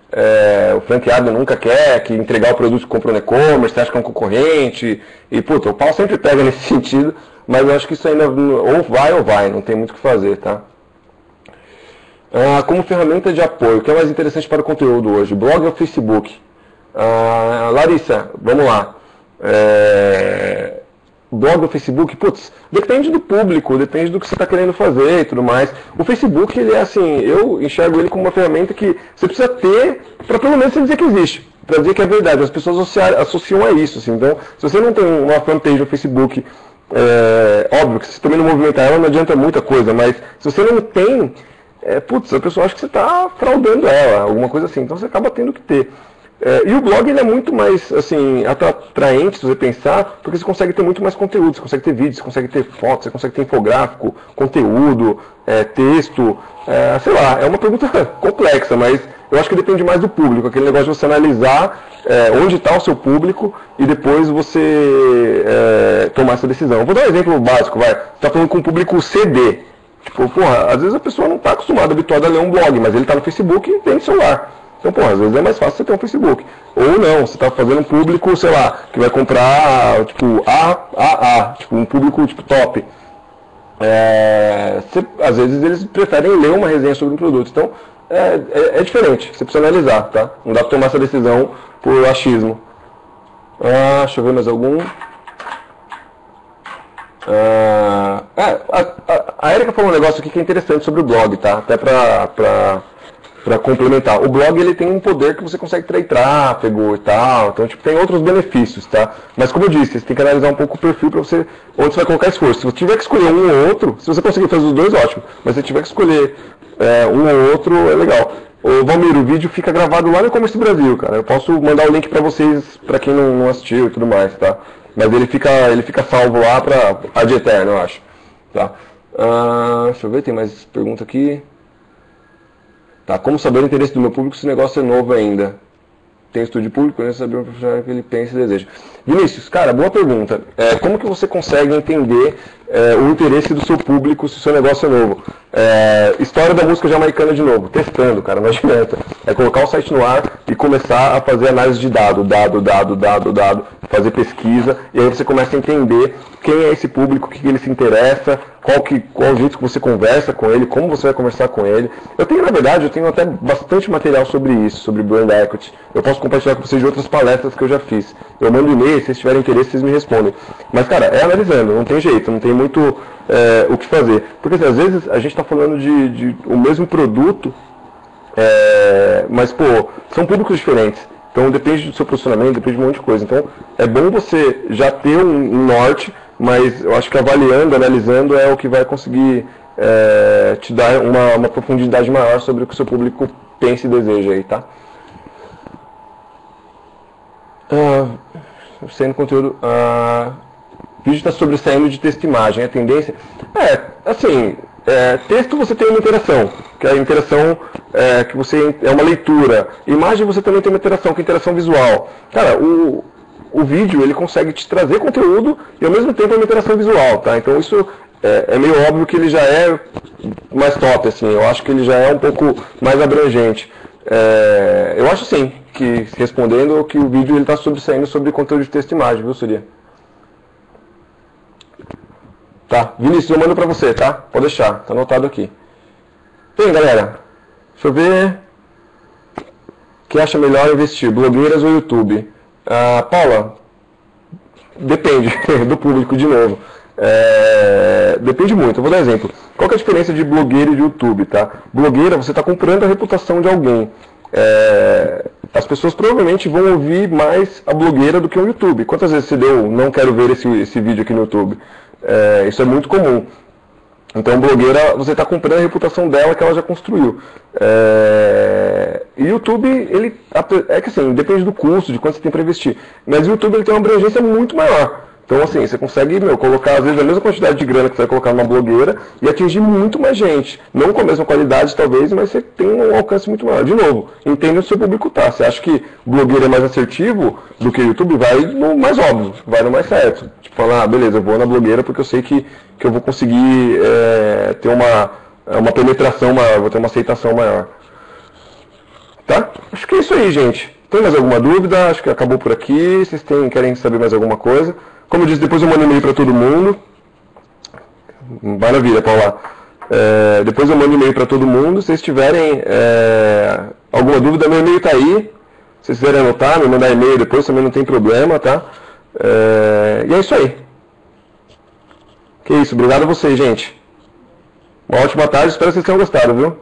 é, o franqueado nunca quer que entregar o produto que comprou no e-commerce, acha que é um concorrente, e puta, o pau sempre pega nesse sentido, mas eu acho que isso ainda ou vai ou vai, não tem muito o que fazer, tá? Ah, como ferramenta de apoio, o que é mais interessante para o conteúdo hoje, blog ou Facebook? Ah, Larissa, vamos lá. É... Blog ou Facebook, putz, depende do público, depende do que você está querendo fazer e tudo mais. O Facebook, ele é assim, eu enxergo ele como uma ferramenta que você precisa ter para pelo menos você dizer que existe, para dizer que é verdade. As pessoas associam, associam a isso, assim. Então, se você não tem uma fanpage no Facebook, é, óbvio que se você também não movimentar ela, não adianta muita coisa, mas se você não tem, é, putz, a pessoa acha que você está fraudando ela, alguma coisa assim, então você acaba tendo que ter. É, e o blog ele é muito mais assim, atraente, se você pensar, porque você consegue ter muito mais conteúdo, você consegue ter vídeos, você consegue ter fotos, você consegue ter infográfico, conteúdo, é, texto, é, sei lá, é uma pergunta complexa, mas eu acho que depende mais do público, aquele negócio de você analisar é, onde está o seu público e depois você é, tomar essa decisão. Eu vou dar um exemplo básico, vai, você está falando com o público C D, tipo, porra, às vezes a pessoa não está acostumada, habituada a ler um blog, mas ele está no Facebook e tem no celular. Então, pô, às vezes é mais fácil você ter um Facebook. Ou não, você está fazendo um público, sei lá, que vai comprar, tipo, A, A, A, tipo, um público, tipo, top. É, você, às vezes eles preferem ler uma resenha sobre um produto. Então, é, é, é diferente, você precisa analisar, tá? Não dá para tomar essa decisão por achismo. Ah, deixa eu ver mais algum. Ah, é, a, a, a Erika falou um negócio aqui que é interessante sobre o blog, tá? Até pra... pra para complementar. O blog ele tem um poder que você consegue trair tráfego e tal, então tipo, tem outros benefícios, tá? Mas como eu disse, você tem que analisar um pouco o perfil para você onde você vai colocar esforço. Se você tiver que escolher um ou outro, se você conseguir fazer os dois, ótimo. Mas se tiver que escolher é, um ou outro, é legal. Ô Valmir, o vídeo fica gravado lá no E-Commerce Brasil, cara. Eu posso mandar o link para vocês, para quem não, não assistiu e tudo mais, tá? Mas ele fica, ele fica salvo lá para ad eterno, eu acho. Tá? Ah, deixa eu ver, tem mais pergunta aqui. Tá, como saber o interesse do meu público se o negócio é novo ainda? Tem estudo público, né? Saber o profissional que ele pensa e deseja. Vinícius, cara, boa pergunta. É, como que você consegue entender é, o interesse do seu público se o seu negócio é novo? É, história da música jamaicana de novo, testando, cara, não adianta. É colocar o site no ar e começar a fazer análise de dado, dado, dado, dado, dado, fazer pesquisa, e aí você começa a entender quem é esse público, o que ele se interessa, qual, que, qual o jeito que você conversa com ele, como você vai conversar com ele. Eu tenho, na verdade, eu tenho até bastante material sobre isso, sobre Brand Equity. Eu posso compartilhar com vocês de outras palestras que eu já fiz. Eu mando e-mail, se vocês tiverem interesse, vocês me respondem. Mas, cara, é analisando, não tem jeito, não tem muito é, o que fazer. Porque, assim, às vezes, a gente está falando de, de o mesmo produto, é, mas, pô, são públicos diferentes. Então, depende do seu posicionamento, depende de um monte de coisa. Então, é bom você já ter um, um norte, mas eu acho que avaliando, analisando é o que vai conseguir é, te dar uma, uma profundidade maior sobre o que o seu público pensa e deseja aí, tá? Ah, saindo conteúdo, ah, o vídeo está sobressaindo de texto e imagem, a tendência... É, assim, é, texto você tem uma interação, que é a interação é, que você é uma leitura. Imagem você também tem uma interação, que é a interação visual. Cara, o... o vídeo ele consegue te trazer conteúdo e ao mesmo tempo é uma interação visual, tá? Então isso é, é meio óbvio que ele já é mais top, assim, eu acho que ele já é um pouco mais abrangente. É, eu acho sim, que respondendo que o vídeo ele está sobressaindo sobre conteúdo de texto e imagem, viu, Surya? Tá, Vinícius, eu mando pra você, tá? Pode deixar, tá anotado aqui. Bem, galera, deixa eu ver. O que acha melhor investir, blogueiras ou YouTube? Ah, Paula, depende do público de novo. É, depende muito. Eu vou dar um exemplo. Qual que é a diferença de blogueira e de YouTube, tá? Blogueira, você está comprando a reputação de alguém. É, as pessoas provavelmente vão ouvir mais a blogueira do que o YouTube. Quantas vezes você deu, não quero ver esse, esse vídeo aqui no YouTube? É, isso é muito comum. Então, blogueira, você está comprando a reputação dela que ela já construiu. É... E o YouTube, ele é que assim, depende do custo, de quanto você tem para investir. Mas o YouTube ele tem uma abrangência muito maior. Então, assim, você consegue, meu, colocar, às vezes, a mesma quantidade de grana que você vai colocar numa blogueira e atingir muito mais gente. Não com a mesma qualidade, talvez, mas você tem um alcance muito maior. De novo, entenda onde o seu público está. Você acha que blogueira é mais assertivo do que o YouTube? Vai no mais óbvio, vai no mais certo. Tipo, falar, ah, beleza, eu vou na blogueira porque eu sei que, que eu vou conseguir é, ter uma, uma penetração maior, vou ter uma aceitação maior. Tá? Acho que é isso aí, gente. Tem mais alguma dúvida? Acho que acabou por aqui. Vocês têm, querem saber mais alguma coisa? Como eu disse, depois eu mando e-mail para todo mundo. Maravilha, Paula. É, depois eu mando e-mail para todo mundo. Se vocês tiverem é, alguma dúvida, meu e-mail está aí. Se vocês quiserem anotar, me mandar e-mail depois também não tem problema, tá? É, e é isso aí. Que isso, obrigado a vocês, gente. Uma ótima tarde, espero que vocês tenham gostado, viu?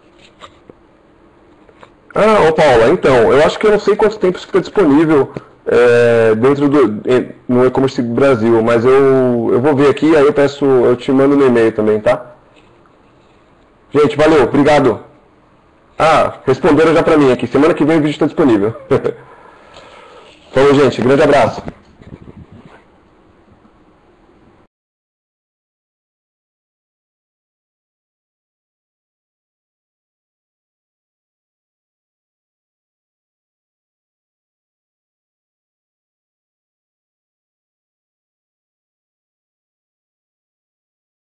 Ah, ô Paula, então, eu acho que eu não sei quanto tempo isso fica disponível é, dentro do no e-commerce Brasil, mas eu, eu vou ver aqui, aí eu peço, eu te mando no e-mail também, tá? Gente, valeu, obrigado. Ah, responderam já pra mim aqui, semana que vem o vídeo está disponível. Falou, gente, grande abraço.